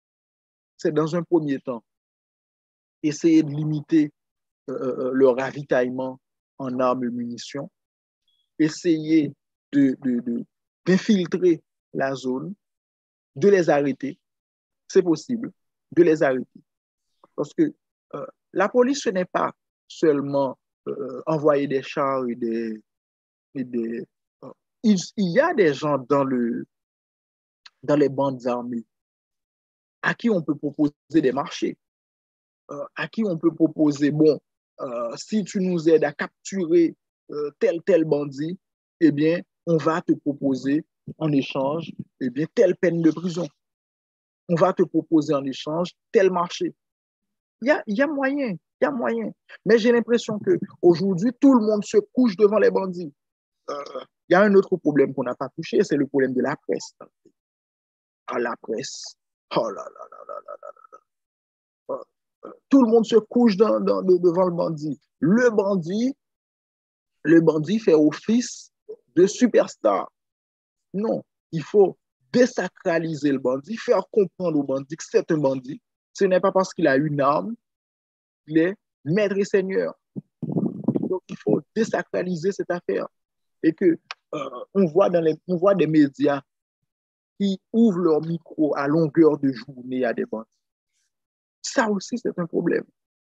essayer de limiter le ravitaillement en armes et munitions, essayer d'infiltrer la zone, de les arrêter, c'est possible, de les arrêter. Parce que la police, ce n'est pas seulement envoyer des chars et des il y a des gens dans les bandes armées à qui on peut proposer des marchés, à qui on peut proposer, bon, si tu nous aides à capturer tel bandit, eh bien, on va te proposer en échange, eh bien, telle peine de prison. On va te proposer en échange tel marché. Il y a moyen, il y a moyen. Mais j'ai l'impression qu'aujourd'hui, tout le monde se couche devant les bandits. Il y a un autre problème qu'on n'a pas touché, c'est le problème de la presse. Ah, la presse. Oh là là là là là là là. Tout le monde se couche devant le bandit. Le bandit fait office de superstar. Non, il faut désacraliser le bandit, faire comprendre au bandit que c'est un bandit. Ce n'est pas parce qu'il a une arme qu'il est maître et seigneur. Donc, il faut désacraliser cette affaire. Et que on voit des médias qui ouvrent leur micro à longueur de journée à des bandits. Ça aussi, c'est un problème.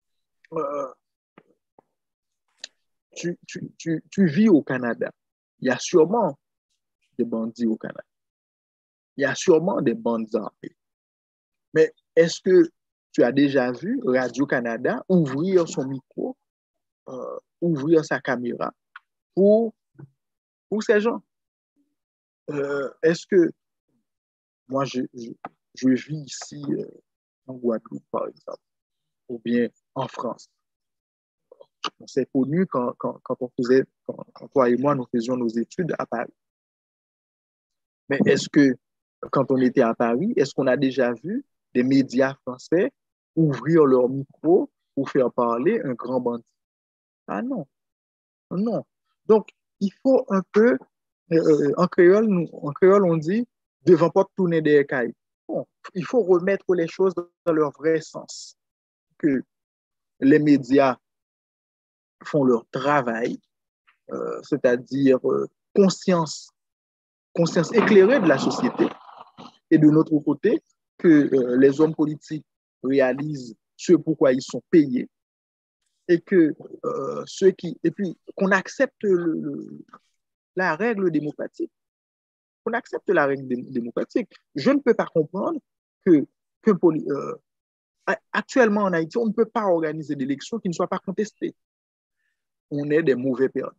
Tu vis au Canada. Il y a sûrement des bandits au Canada. Il y a sûrement des bandes armées. Mais est-ce que tu as déjà vu Radio-Canada ouvrir son micro, ouvrir sa caméra pour ces gens? Est-ce que moi, je vis ici en Guadeloupe, par exemple. ou bien en France. On s'est connus quand toi et moi, nous faisions nos études à Paris. Mais est-ce que, quand on était à Paris, est-ce qu'on a déjà vu des médias français ouvrir leur micro pour faire parler un grand bandit? Ah non, non. Donc, il faut un peu, en créole, on dit, devant pas tourner des écailles. Bon, il faut remettre les choses dans leur vrai sens. Que les médias font leur travail, c'est-à-dire conscience éclairée de la société, et de notre côté, que les hommes politiques réalisent ce pourquoi ils sont payés, et que et puis qu'on accepte la règle démocratique. Qu'on accepte la règle démocratique. Je ne peux pas comprendre que, que actuellement en Haïti, on ne peut pas organiser d'élections qui ne soient pas contestées. On est des mauvais perdants.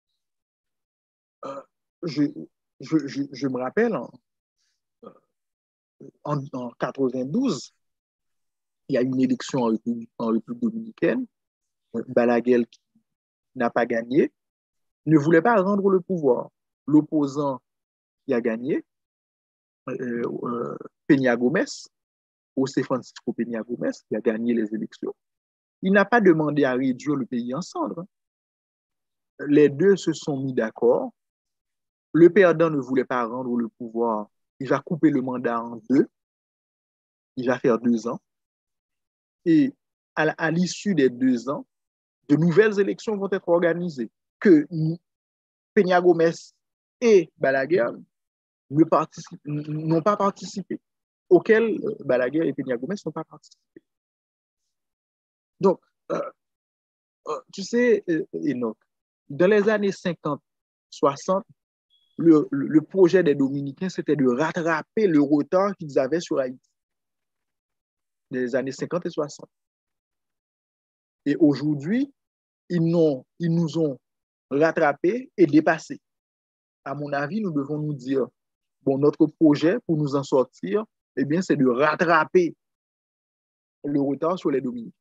Je, je me rappelle, en 92, il y a une élection en République dominicaine. Balaguer, qui n'a pas gagné, ne voulait pas rendre le pouvoir. L'opposant qui a gagné, Peña Gómez, José Francisco Peña Gómez, qui a gagné les élections, il n'a pas demandé à réduire le pays en cendres. Les deux se sont mis d'accord. Le perdant ne voulait pas rendre le pouvoir. Il va couper le mandat en deux. Il va faire 2 ans. Et à l'issue des 2 ans, de nouvelles élections vont être organisées. Que Peña Gómez et Balaguer n'ont pas participé, auxquelles Balaguer et Peña Gómez n'ont pas participé. Donc, tu sais, Enoch, dans les années 50, 60, le projet des Dominicains, c'était de rattraper le retard qu'ils avaient sur Haïti, dans les années 50 et 60. Et aujourd'hui, ils nous ont rattrapés et dépassés. À mon avis, nous devons nous dire, bon, notre projet pour nous en sortir, eh bien, c'est de rattraper le retard sur les Dominicains.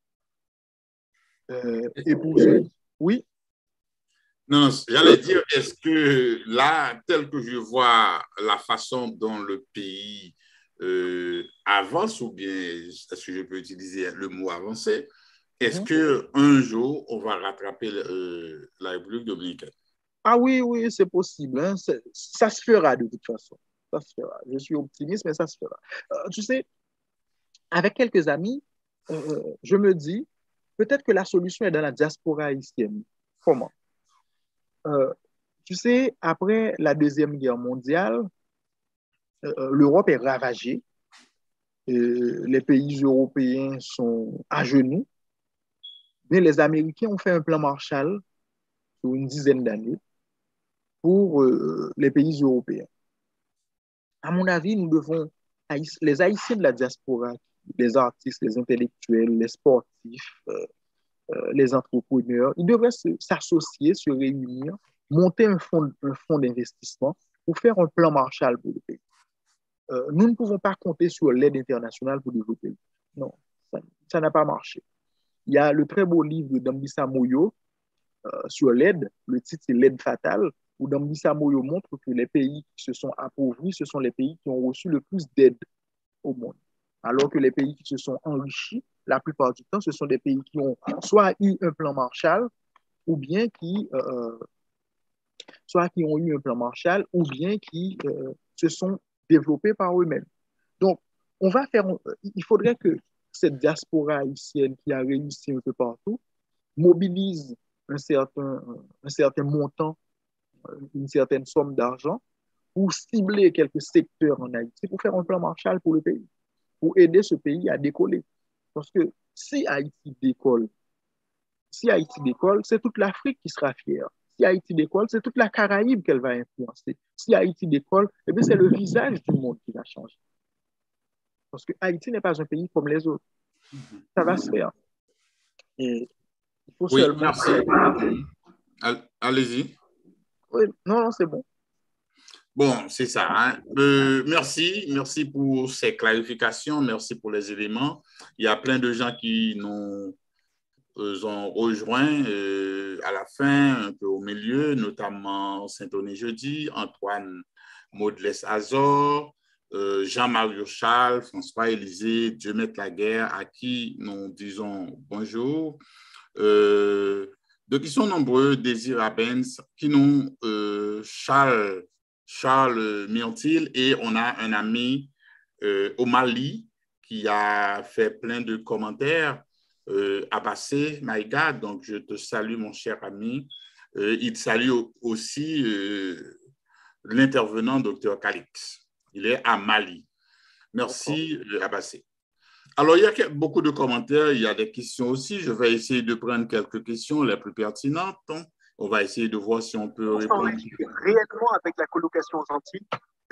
Et pour ce... Oui? Non, j'allais dire, est-ce que là, tel que je vois la façon dont le pays avance, ou bien, est-ce que je peux utiliser le mot avancer, est-ce qu'un jour, on va rattraper la République dominicaine? Ah oui, oui, c'est possible. Hein. Ça se fera de toute façon. Ça se fera. Je suis optimiste, mais ça se fera. Tu sais, avec quelques amis, je me dis, peut-être que la solution est dans la diaspora haïtienne. Comment? Tu sais, après la Deuxième Guerre mondiale, l'Europe est ravagée. Les pays européens sont à genoux. Mais les Américains ont fait un plan Marshall sur une dizaine d'années pour les pays européens. À mon avis, les Haïtiens de la diaspora, les artistes, les intellectuels, les sportifs, les entrepreneurs, ils devraient s'associer, se réunir, monter un fonds d'investissement pour faire un plan Marshall pour le pays. Nous ne pouvons pas compter sur l'aide internationale pour développer le pays. Non, ça n'a pas marché. Il y a le très beau livre de Dambisa Moyo sur l'aide, le titre c'est L'aide fatale, où Dambisa Moyo montre que les pays qui se sont appauvris, ce sont les pays qui ont reçu le plus d'aide au monde. Alors que les pays qui se sont enrichis, la plupart du temps, ce sont des pays qui ont soit eu un plan Marshall, ou bien qui ont eu un plan Marshall, ou bien qui se sont développés par eux-mêmes. Donc, il faudrait que cette diaspora haïtienne qui a réussi un peu partout mobilise un certain montant, une certaine somme d'argent pour cibler quelques secteurs en Haïti, pour faire un plan Marshall pour le pays, pour aider ce pays à décoller. Parce que si Haïti décolle, c'est toute l'Afrique qui sera fière. Si Haïti décolle, c'est toute la Caraïbe qu'elle va influencer. Si Haïti décolle, eh bien, c'est le visage du monde qui va changer. Parce que Haïti n'est pas un pays comme les autres. Ça va se faire. Et il faut Oui, seulement... merci. Allez-y. Oui, non, c'est bon. Bon, c'est ça. Hein. Merci pour ces clarifications, merci pour les éléments. Il y a plein de gens qui nous ont rejoints à la fin, un peu au milieu, notamment Saint-Oné Jeudi, Antoine Maudelès Azor, Jean-Mario Charles, François Élisée, Dieu mette la guerre, à qui nous disons bonjour. Donc, ils sont nombreux, Désir Abens, qui nous, Charles Myrtil, et on a un ami au Mali qui a fait plein de commentaires. Abassé Maïga, donc je te salue, mon cher ami. Il salue aussi l'intervenant, docteur Calix. Il est à Mali. Merci, Abassé. Alors, il y a beaucoup de commentaires, il y a des questions aussi. Je vais essayer de prendre quelques questions les plus pertinentes. On va essayer de voir si on peut répondre. Réellement avec la colocation aux Antilles.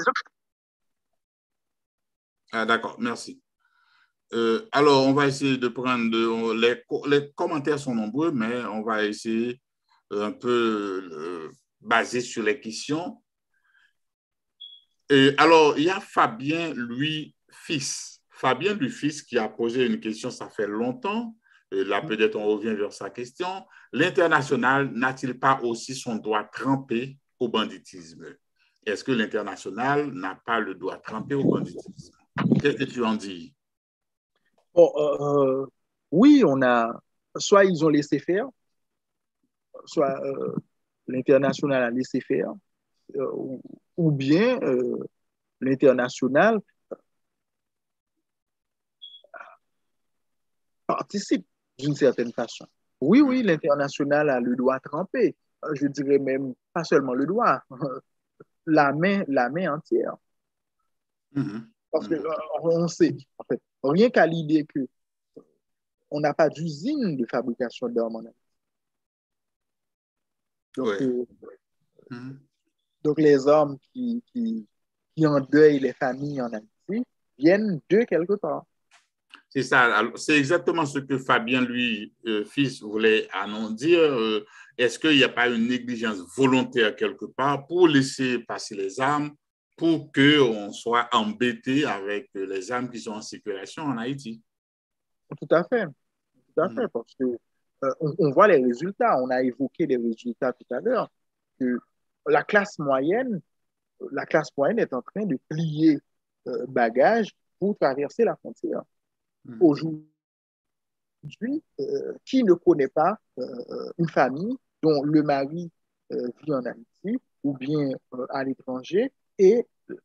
Ah, d'accord, merci. Alors, on va essayer de prendre... les commentaires sont nombreux, mais on va essayer un peu basé sur les questions. Alors, il y a Fabien Louis Fils. Fabien Louis Fils qui a posé une question, ça fait longtemps. Là, peut-être on revient vers sa question. L'international n'a-t-il pas aussi son doigt trempé au banditisme? Est-ce que l'international n'a pas le doigt trempé au banditisme? Qu'est-ce que tu en dis? Bon, oui, soit ils ont laissé faire, soit l'international a laissé faire, ou bien l'international participe d'une certaine façon. Oui, l'international a le doigt trempé. Je dirais même pas seulement le doigt, la main entière. Parce qu'on sait, en fait, rien qu'à l'idée que on n'a pas d'usine de fabrication d'armes en Haïti. Donc, donc les hommes qui endeuillent les familles en Haïti viennent de quelque part. C'est ça, c'est exactement ce que Fabien, lui, fils, voulait dire. Est-ce qu'il n'y a pas une négligence volontaire quelque part pour laisser passer les armes pour qu'on soit embêté avec les armes qui sont en circulation en Haïti? Tout à fait, parce que on voit les résultats. On a évoqué les résultats tout à l'heure. Que la classe moyenne est en train de plier bagages pour traverser la frontière. Aujourd'hui, qui ne connaît pas une famille dont le mari vit en Haïti ou bien à l'étranger et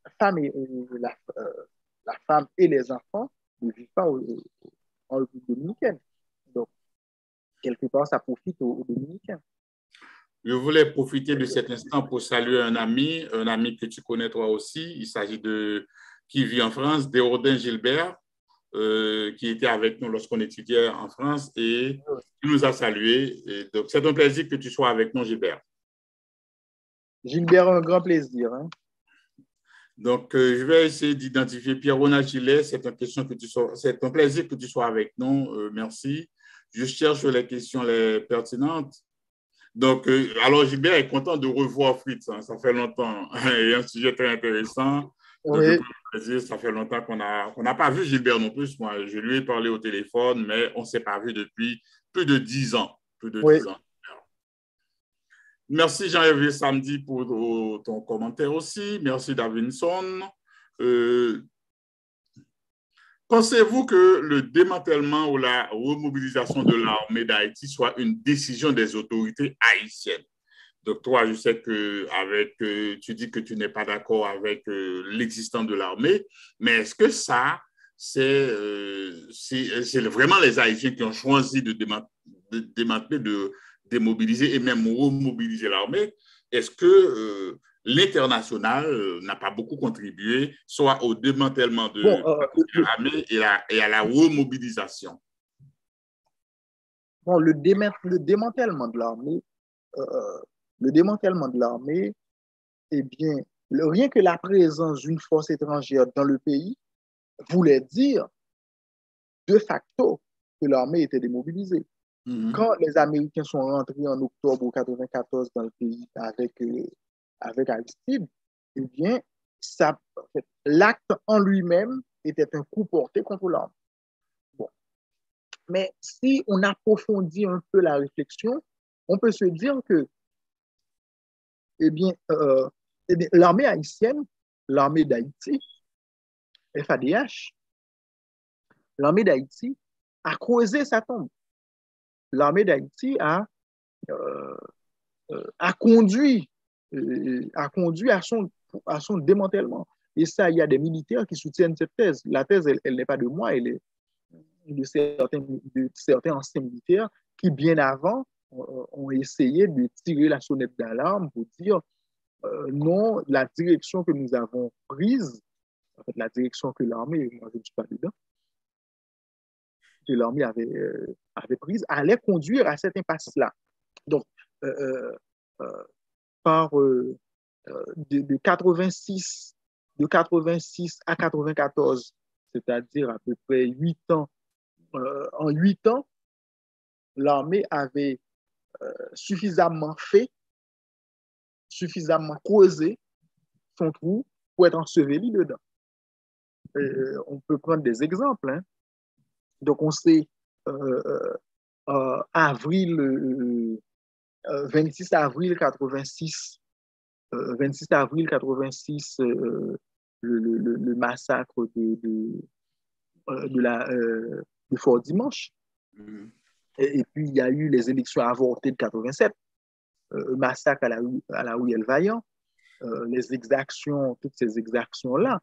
la femme et les enfants ne vivent pas en République dominicaine. Donc, quelque part, ça profite aux Dominicains. Je voulais profiter de cet instant pour saluer un ami que tu connais toi aussi. Il s'agit qui vit en France, Desordin Gilbert, qui était avec nous lorsqu'on étudiait en France et qui nous a salués. Et donc, c'est un plaisir que tu sois avec nous, Gilbert. Gilbert, un grand plaisir. Hein? Donc, je vais essayer d'identifier Pierre-Ronald Gillet. C'est un plaisir que tu sois avec nous. Merci. Je cherche les questions les pertinentes. Donc, alors Gilbert est content de revoir Fritz. Hein, ça fait longtemps. Il y a un sujet très intéressant. Oui. Donc, ça fait longtemps qu'on n'a pas vu Gilbert non plus. Moi, je lui ai parlé au téléphone, mais on ne s'est pas vu depuis plus de 10 ans. Plus de 10 ans. Merci Jean-Hervé Samedi pour ton commentaire aussi. Merci Davinson. Pensez-vous que le démantèlement ou la remobilisation de l'armée d'Haïti soit une décision des autorités haïtiennes? Donc toi, je sais que tu dis que tu n'es pas d'accord avec l'existence de l'armée, mais est-ce que ça, c'est vraiment les Haïtiens qui ont choisi de démanteler, de démobiliser et même remobiliser l'armée? Est-ce que l'international n'a pas beaucoup contribué, soit au démantèlement de l'armée et à la remobilisation? Bon, le démantèlement de l'armée, eh bien, rien que la présence d'une force étrangère dans le pays voulait dire de facto que l'armée était démobilisée. Quand les Américains sont rentrés en octobre 1994 dans le pays avec Aristide, eh bien, en fait, l'acte en lui-même était un coup porté contre l'armée. Bon. Mais si on approfondit un peu la réflexion, on peut se dire que eh bien, l'armée haïtienne, l'armée d'Haïti, FADH, l'armée d'Haïti a creusé sa tombe. L'armée d'Haïti euh, a conduit à son démantèlement. Et ça, il y a des militaires qui soutiennent cette thèse. La thèse, elle n'est pas de moi, elle est de certains anciens militaires qui, bien avant, ont essayé de tirer la sonnette d'alarme pour dire non, la direction que nous avons prise, en fait, la direction que l'armée, moi je ne suis pas dedans, que l'armée avait prise, allait conduire à cette impasse-là. Donc, euh, euh, par de 86, de 86 à 94, c'est-à-dire à peu près 8 ans, en 8 ans, l'armée avait suffisamment fait, suffisamment creusé son trou pour être enseveli dedans. On peut prendre des exemples. Hein. Donc, on sait, avril, 26 avril 86, 26 avril 86, le massacre de Fort Dimanche. Mm-hmm. Et puis, il y a eu les élections avortées de 87, massacre à la ruelle Vaillant, les exactions, toutes ces exactions-là.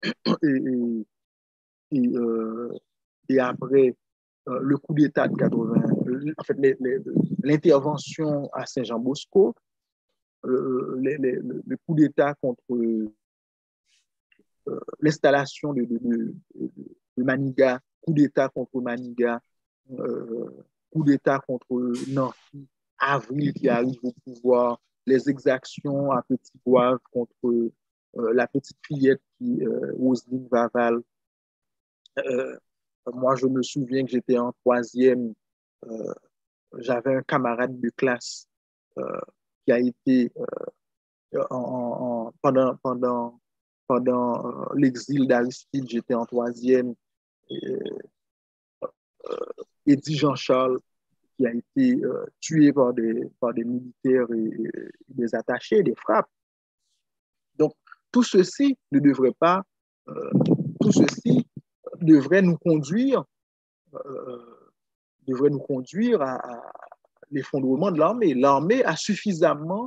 Et après, le coup d'État de 80, en fait, l'intervention à Saint-Jean-Bosco, le coup d'État contre l'installation de Maniga, coup d'État contre Maniga, coup d'État contre Nancy, Avril qui arrive au pouvoir, les exactions à Petit-Goâve contre la petite fillette Roselyne Vaval. Moi, je me souviens que j'étais en troisième, j'avais un camarade de classe qui a été pendant l'exil d'Aristide, j'étais en troisième. Eddie Jean-Charles, qui a été tué par des militaires et des attachés, des frappes. Donc, tout ceci ne devrait pas, tout ceci devrait nous conduire à l'effondrement de l'armée. L'armée a suffisamment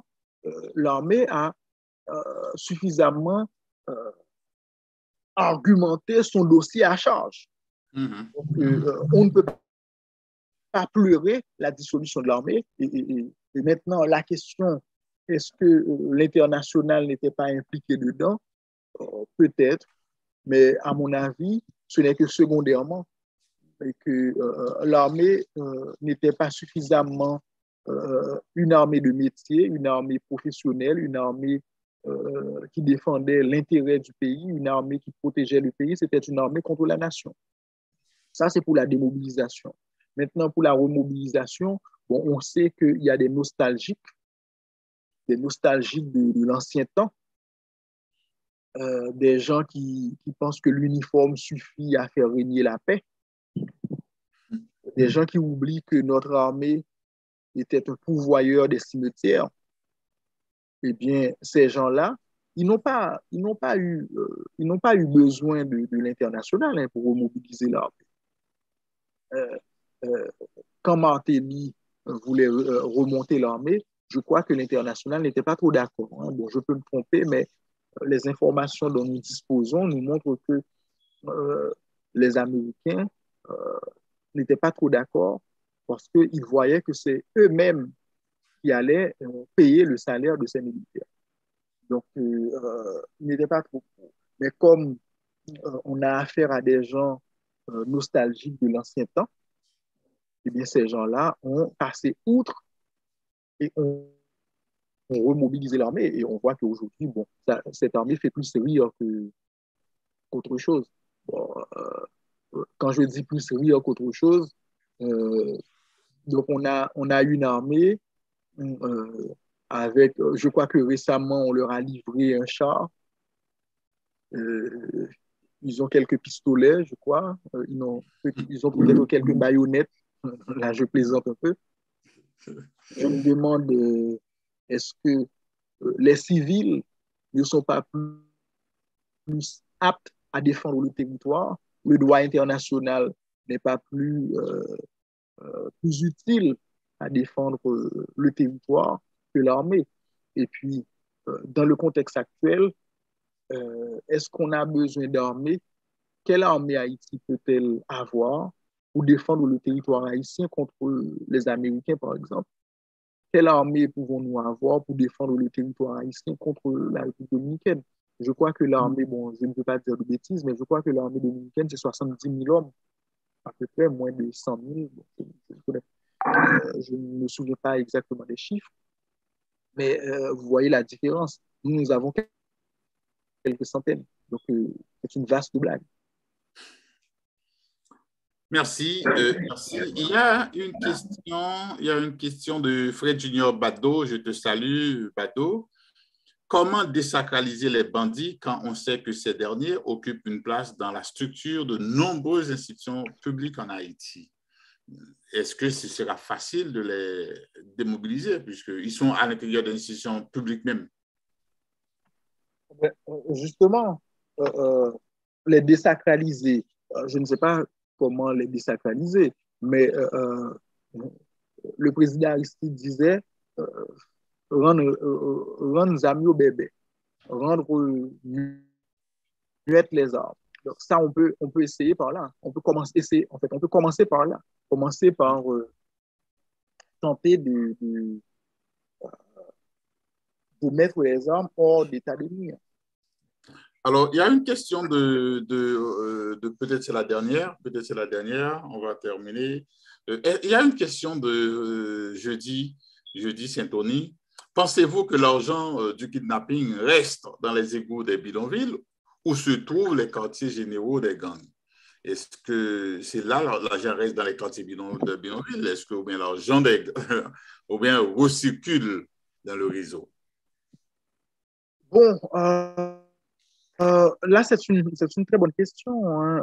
argumenté son dossier à charge. Mm-hmm. Donc, on ne peut pas pleurer la dissolution de l'armée. Et maintenant, la question, est-ce que l'international n'était pas impliqué dedans? Peut-être, mais à mon avis, ce n'est que secondairement. Et que l'armée n'était pas suffisamment une armée de métier, une armée professionnelle, une armée qui défendait l'intérêt du pays, une armée qui protégeait le pays. C'était une armée contre la nation. Ça, c'est pour la démobilisation. Maintenant, pour la remobilisation, bon, on sait qu'il y a des nostalgiques de l'ancien temps, des gens qui pensent que l'uniforme suffit à faire régner la paix, des gens qui oublient que notre armée était un pourvoyeur des cimetières. Eh bien, ces gens-là, ils n'ont pas eu besoin de l'international hein, pour remobiliser l'armée. Quand Martelly voulait remonter l'armée, je crois que l'international n'était pas trop d'accord. Hein. Bon, je peux me tromper, mais les informations dont nous disposons nous montrent que les Américains n'étaient pas trop d'accord parce qu'ils voyaient que c'est eux-mêmes qui allaient payer le salaire de ces militaires. Donc, ils n'étaient pas trop. Mais comme on a affaire à des gens nostalgiques de l'ancien temps, eh bien, ces gens-là ont passé outre et ont remobilisé l'armée. Et on voit qu'aujourd'hui, bon, cette armée fait plus rire qu'autre chose. Bon, quand je dis plus rire qu'autre chose, donc on a une armée avec, je crois que récemment, on leur a livré un char. Euh, Ils ont quelques pistolets, je crois. Ils ont peut-être quelques baïonnettes. Là, je plaisante un peu. Je me demande, est-ce que les civils ne sont pas plus aptes à défendre le territoire? Le droit international n'est pas plus utile à défendre le territoire que l'armée. Et puis, dans le contexte actuel, est-ce qu'on a besoin d'armée? Quelle armée Haïti peut-elle avoir pour défendre le territoire haïtien contre les Américains, par exemple? Quelle armée pouvons-nous avoir pour défendre le territoire haïtien contre la République dominicaine? Je crois que l'armée, bon, je ne veux pas dire de bêtises, mais je crois que l'armée dominicaine, c'est 70 000 hommes, à peu près, moins de 100 000. Je ne me souviens pas exactement des chiffres, mais vous voyez la différence. Nous avons quelques centaines. Donc, c'est une vaste blague. Merci, merci. Il y a une question de Fred Junior Bado. Je te salue, Bado. Comment désacraliser les bandits quand on sait que ces derniers occupent une place dans la structure de nombreuses institutions publiques en Haïti? Est-ce que ce sera facile de les démobiliser puisqu'ils sont à l'intérieur des institutions publiques même? Justement, les désacraliser, je ne sais pas comment les désacraliser, mais le président Aristide disait rendre amis au bébé, rendre muettes les armes. Donc ça, on peut essayer par là. On peut commencer par là. Commencer par tenter de mettre les armes hors d'état de nuire. Alors, il y a une question peut-être c'est la dernière, on va terminer. Il y a une question de jeudi Saint-Tony. Pensez-vous que l'argent du kidnapping reste dans les égouts des bidonvilles où se trouvent les quartiers généraux des gangs? Est-ce que c'est là l'argent reste dans les quartiers de bidonvilles? Est-ce que ou bien l'argent ou bien recircule dans le réseau? Bon, là, c'est une très bonne question. Hein.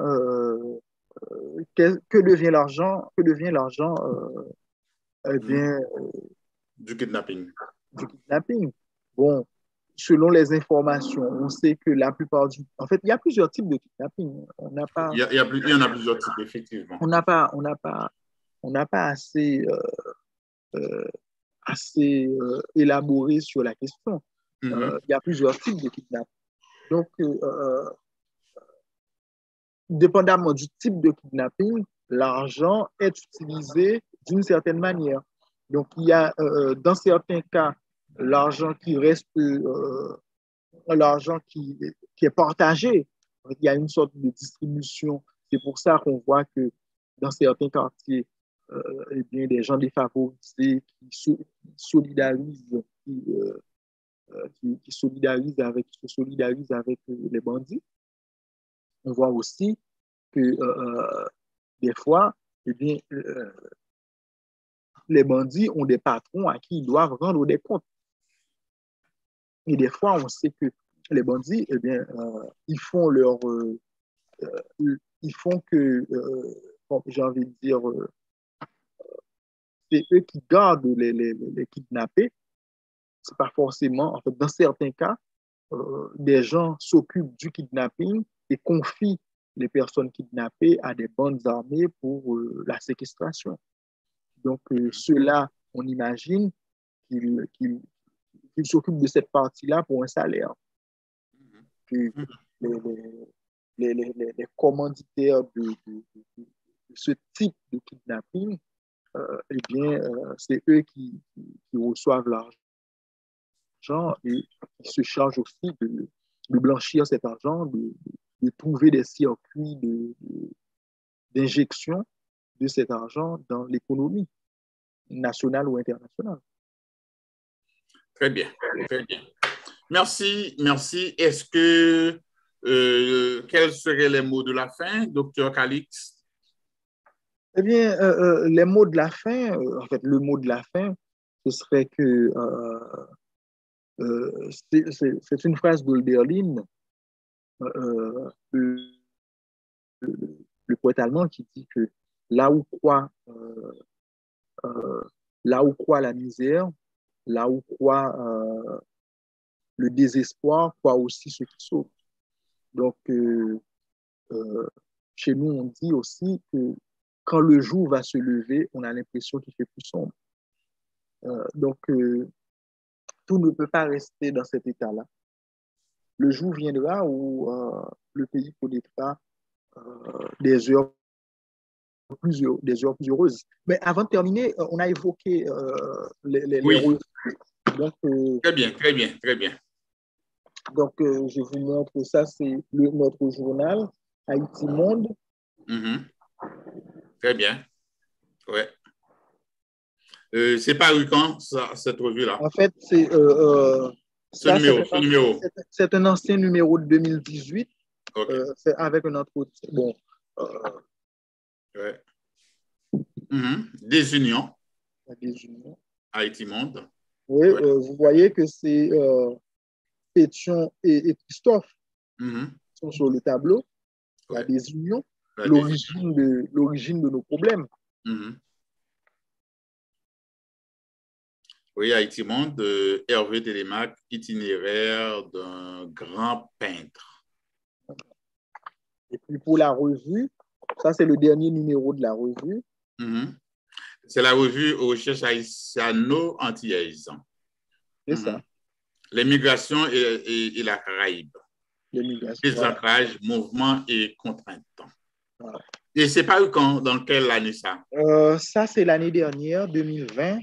Que devient l'argent? Que devient l'argent eh bien, du kidnapping? Du kidnapping. Bon, selon les informations, on sait que la plupart du... En fait, il y a plusieurs types de kidnapping. On n'a pas... Il y en a plusieurs types, effectivement. On n'a pas assez, élaboré sur la question. Il y a plusieurs types de kidnapping. Donc, dépendamment du type de kidnapping, l'argent est utilisé d'une certaine manière. Donc, il y a, dans certains cas, l'argent qui reste, l'argent qui est partagé. Il y a une sorte de distribution. C'est pour ça qu'on voit que dans certains quartiers, eh bien, des gens défavorisés qui solidarisent, qui se solidarisent avec les bandits. On voit aussi que des fois, eh bien, les bandits ont des patrons à qui ils doivent rendre des comptes. Et des fois, on sait que les bandits, eh bien, ils font que, j'ai envie de dire, c'est eux qui gardent les kidnappés. C'est pas forcément, en fait, dans certains cas, des gens s'occupent du kidnapping et confient les personnes kidnappées à des bandes armées pour la séquestration. Donc, ceux-là, on imagine qu'ils s'occupent de cette partie-là pour un salaire. Que les commanditaires de ce type de kidnapping, eh bien, c'est eux qui reçoivent l'argent et qui se chargent aussi de blanchir cet argent, de trouver des circuits d'injection de cet argent dans l'économie nationale ou internationale. Très bien, très bien. Merci, merci. Est-ce que, quels seraient les mots de la fin, Dr. Calix? Eh bien, les mots de la fin, en fait, le mot de la fin, ce serait que c'est une phrase d'Hölderlin, le, le poète allemand, qui dit que là où croit, là où croit la misère, là où croit le désespoir, croit aussi ceux qui sauvent. Donc, chez nous, on dit aussi que quand le jour va se lever, on a l'impression qu'il fait plus sombre. Donc, tout ne peut pas rester dans cet état-là. Le jour viendra où le pays connaîtra des heures plus heureuses. Mais avant de terminer, on a évoqué les Oui, revues. Donc, très bien, très bien, très bien. donc je vous montre ça, c'est notre journal Haïti Monde. Très bien. Ouais. C'est paru quand, ça, cette revue-là? En fait, c'est Ce numéro. c'est un ancien numéro de 2018. OK. C'est avec un entretien. Bon, ouais. Des unions. des unions. Haïti Monde. Oui, Ouais. vous voyez que c'est Pétion et Christophe sont sur le tableau. La Ouais. désunion, La l'origine de nos problèmes. Oui, Haïti Monde, Hervé Télémac, itinéraire d'un grand peintre. Et puis pour la revue, ça c'est le dernier numéro de la revue. C'est la revue aux recherches haïtiano-antillaises. C'est ça. Les migrations et la Caraïbe. Les ancrages, mouvements et contraintes. Voilà. Et c'est paru quand? Dans quelle année ça? Ça, c'est l'année dernière, 2020.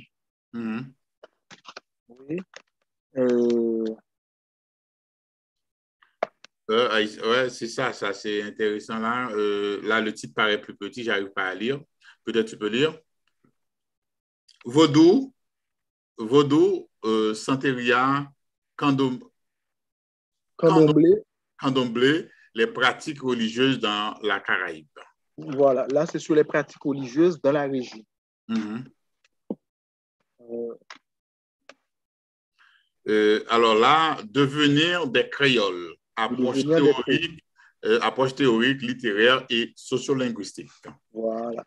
Oui. Ouais, c'est ça, c'est intéressant là. Là, le titre paraît plus petit, j'arrive pas à lire. Peut-être tu peux lire. Vaudou, Santeria, Candomblé, les pratiques religieuses dans la Caraïbe. Voilà, là, c'est sur les pratiques religieuses dans la région. Alors là, devenir des créoles, approche théorique, littéraire et sociolinguistique. Voilà.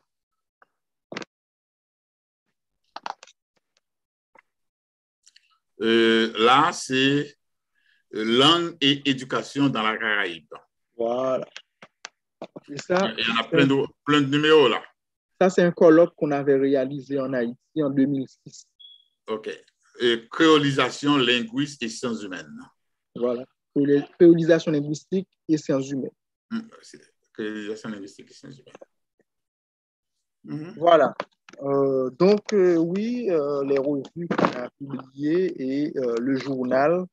Là, c'est langue et éducation dans la Caraïbe. Voilà. Et ça, il y en a plein de numéros là. Ça, c'est un colloque qu'on avait réalisé en Haïti en 2006. OK. Créolisation, linguistique et sciences humaines. Voilà. Créolisation linguistique et sciences humaines. Créolisation linguistique et sciences humaines. Voilà. Donc, oui, les revues qu'on a publiées et le journal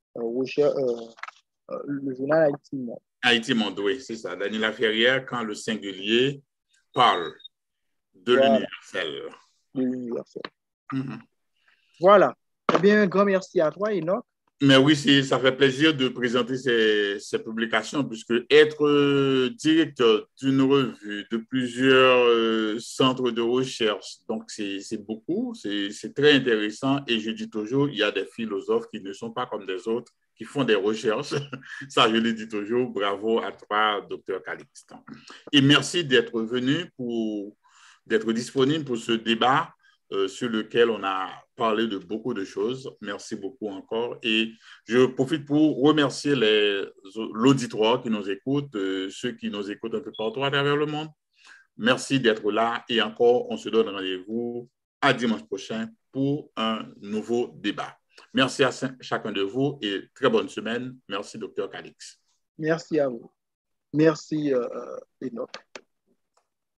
Haïti Monde. Haïti Monde, oui, c'est ça. Daniela Ferrière, quand le singulier parle de l'universel. De l'universel. Voilà. Eh bien, un grand merci à toi, Enoch. Mais oui, ça fait plaisir de présenter ces publications, puisque être directeur d'une revue, de plusieurs centres de recherche, donc c'est beaucoup, c'est très intéressant. Et je dis toujours, il y a des philosophes qui ne sont pas comme des autres, qui font des recherches. Ça, je le dis toujours. Bravo à toi, Dr. Calixte. Et merci d'être venu, d'être disponible pour ce débat sur lequel on a parlé de beaucoup de choses. Merci beaucoup encore. Et je profite pour remercier l'auditoire qui nous écoute, ceux qui nous écoutent un peu partout à travers le monde. Merci d'être là. Et encore, on se donne rendez-vous à dimanche prochain pour un nouveau débat. Merci à chacun de vous et très bonne semaine. Merci, Dr. Calixte. Merci à vous. Merci, Enoch.